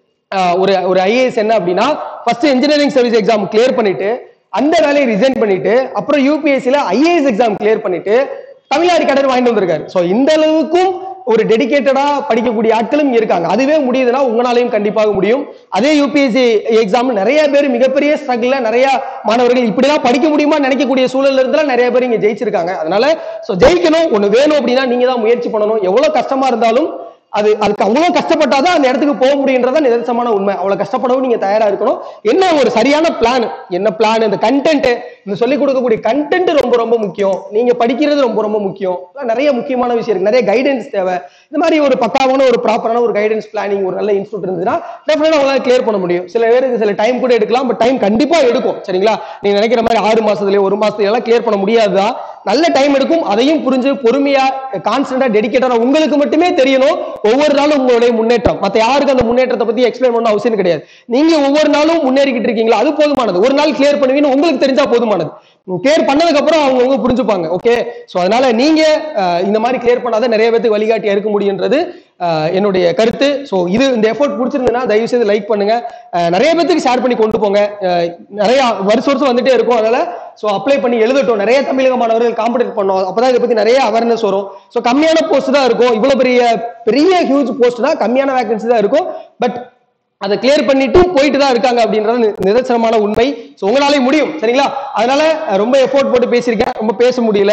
ஒரு ஒரு ஐஏஎஸ் என்ன அப்படின்னா first engineering service exam clear பண்ணிட்டு அந்த வேலையை ரிசைன் பண்ணிட்டு அப்புறம் யூபிஎஸ்சில ஐஏஎஸ் எக்ஸாம் கிளியர் பண்ணிட்டு தமிழ்நாடு கடர் வாங்கிட்டு வந்திருக்காரு. சோ இந்த அளவுக்கும் ஒரு டெடிகேட்டடா படிக்கக்கூடிய ஆட்களும் இருக்காங்க. அதுவே முடியுதுன்னா உங்களாலையும் கண்டிப்பாக முடியும். அதே யூபிஎஸ்சி எக்ஸாம் நிறைய பேர் மிகப்பெரிய ஸ்ட்ரகிள்ல நிறைய மாணவர்கள் இப்படிதான் படிக்க முடியுமா நினைக்கக்கூடிய சூழல்ல இருந்தாலும் நிறைய பேர் இங்க ஜெயிச்சிருக்காங்க. அதனால சோ ஜெயிக்கணும் ஒண்ணு வேணும் அப்படின்னா நீங்க தான் முயற்சி பண்ணணும். எவ்வளவு கஷ்டமா இருந்தாலும் அது அதுக்கு அவ்வளவு கஷ்டப்பட்டாதான் அந்த இடத்துக்கு போக முடியுன்றதா நிதர்சனமான உண்மை. அவ்வளவு கஷ்டப்படவும் நீங்க தயாரா இருக்கணும். என்ன ஒரு சரியான பிளான், என்ன பிளான், இந்த கண்டென்ட், இந்த சொல்லிக் கொடுக்கக்கூடிய கண்டென்ட் ரொம்ப ரொம்ப முக்கியம். நீங்க படிக்கிறது ரொம்ப ரொம்ப முக்கியம். நிறைய முக்கியமான விஷயம் இருக்கு. நிறைய கைடன்ஸ் தேவை. இந்த மாதிரி ஒரு பக்காவான ஒரு ப்ராப்பரான ஒரு கைடன்ஸ் பிளானிங் ஒரு நல்ல இன்ஸ்டியூட் இருந்ததுன்னா டெஃபினட்டா உங்களால கிளியர் பண்ண முடியும். சில பேருக்கு சில டைம் கூட எடுக்கலாம், பட் டைம் கண்டிப்பா எடுக்கும். சரிங்களா? நீங்க நினைக்கிற மாதிரி ஆறு மாசத்துலயே ஒரு மாசத்துல எல்லாம் கிளியர் பண்ண முடியாதுதான். நல்ல டைம் எடுக்கும். அதையும் புரிஞ்சு பொறுமையா கான்ஸ்டன்டா டெடிகேட்டடா உங்களுக்கு மட்டுமே தெரியணும் ஒவ்வொரு நாளும் உங்களுடைய முன்னேற்றம். மத்த யாருக்கு அந்த முன்னேற்றத்தை பத்தி எக்ஸ்பிளைன் பண்ண அவசியம் கிடையாது. நீங்க ஒவ்வொரு நாளும் முன்னேறிக்கிட்டு இருக்கீங்களா அது போதுமானது. ஒரு நாள் கிளியர் பண்ணுவீங்கன்னு உங்களுக்கு தெரிஞ்சா போதுமானது. கிளியர் பண்ணதுக்கு அப்புறம் அவங்க புரிஞ்சுப்பாங்க. ஓகே, சோ அதனால நீங்க இந்த மாதிரி கிளியர் பண்ணாத நிறைய பேருக்கு வழிகாட்டியா இருக்க முடியுன்றது என்னுடைய கருத்து. சோ இது இந்த எஃபோர்ட் பிடிச்சிருந்ததுன்னா தயவு செய்து லைக் பண்ணுங்க, நிறைய பேருக்கு ஷேர் பண்ணி கொண்டு போங்க. நிறைய வருஷம் வருஷம் வந்துட்டே இருக்கும். அதனால சோ அப்ளை பண்ணி எழுதட்டும். நிறைய தமிழக மாணவர்கள் காம்படிட் பண்ணோம். அப்பதான் இதை பத்தி நிறைய அவேர்னஸ் வரும். சோ கம்மியான போஸ்ட் தான் இருக்கும். இவ்வளவு பெரிய பெரிய ஹியூஜ் போஸ்ட் தான், கம்மியான வேகன்சி தான் இருக்கும். பட் அதை கிளியர் பண்ணிட்டு போயிட்டு தான் இருக்காங்க அப்படின்றது நிதர்சனமான உண்மை. சோ உங்களாலே முடியும். சரிங்களா? அதனால ரொம்ப எஃபோர்ட் போட்டு பேசியிருக்கேன், ரொம்ப பேச முடியல,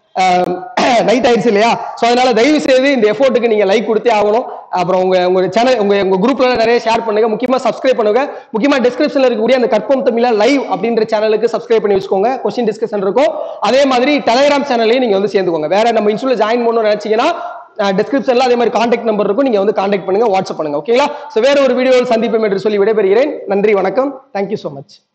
நைட் ஆயிடுச்சு இல்லையா? சோ அதனால தயவு செய்து இந்த எஃபோர்ட்டுக்கு நீங்க லைக் கொடுத்தே ஆகணும். அப்புறம் உங்க உங்க சேனல் உங்க உங்க குரூப்ல நிறைய ஷேர் பண்ணுங்க. முக்கியமா சப்ஸ்கிரைப் பண்ணுங்க. முக்கியமா டிஸ்கிரிப்ஷன்ல இருக்கக்கூடிய அந்த கற்பம் தமிழா லைவ் அப்படின்ற சேனலுக்கு சப்ஸ்கிரைப் பண்ணி வச்சுக்கோங்க. கொஸ்டின் டிஸ்கஷன் இருக்கும். அதே மாதிரி டெலிகிராம் சேனல்லையும் நீங்க வந்து சேர்ந்துக்கோங்க. வேற நம்ம இன்ஸ்டியூட்ல ஜாயின் பண்ணணும்னு நினைச்சீங்கன்னா டிஸ்கிரிப்ஷன்ல அதே மாதிரி கான்டாக்ட் நம்பர் இருக்கும். நீங்க வந்து கான்டாக்ட் பண்ணுங்க, வாட்ஸ்அப் பண்ணுங்க. ஓகேங்களா? சோ வேற ஒரு வீடியோவில் சந்திப்போம் என்று சொல்லி விடைபெறுகிறேன். நன்றி, வணக்கம். Thank you so much.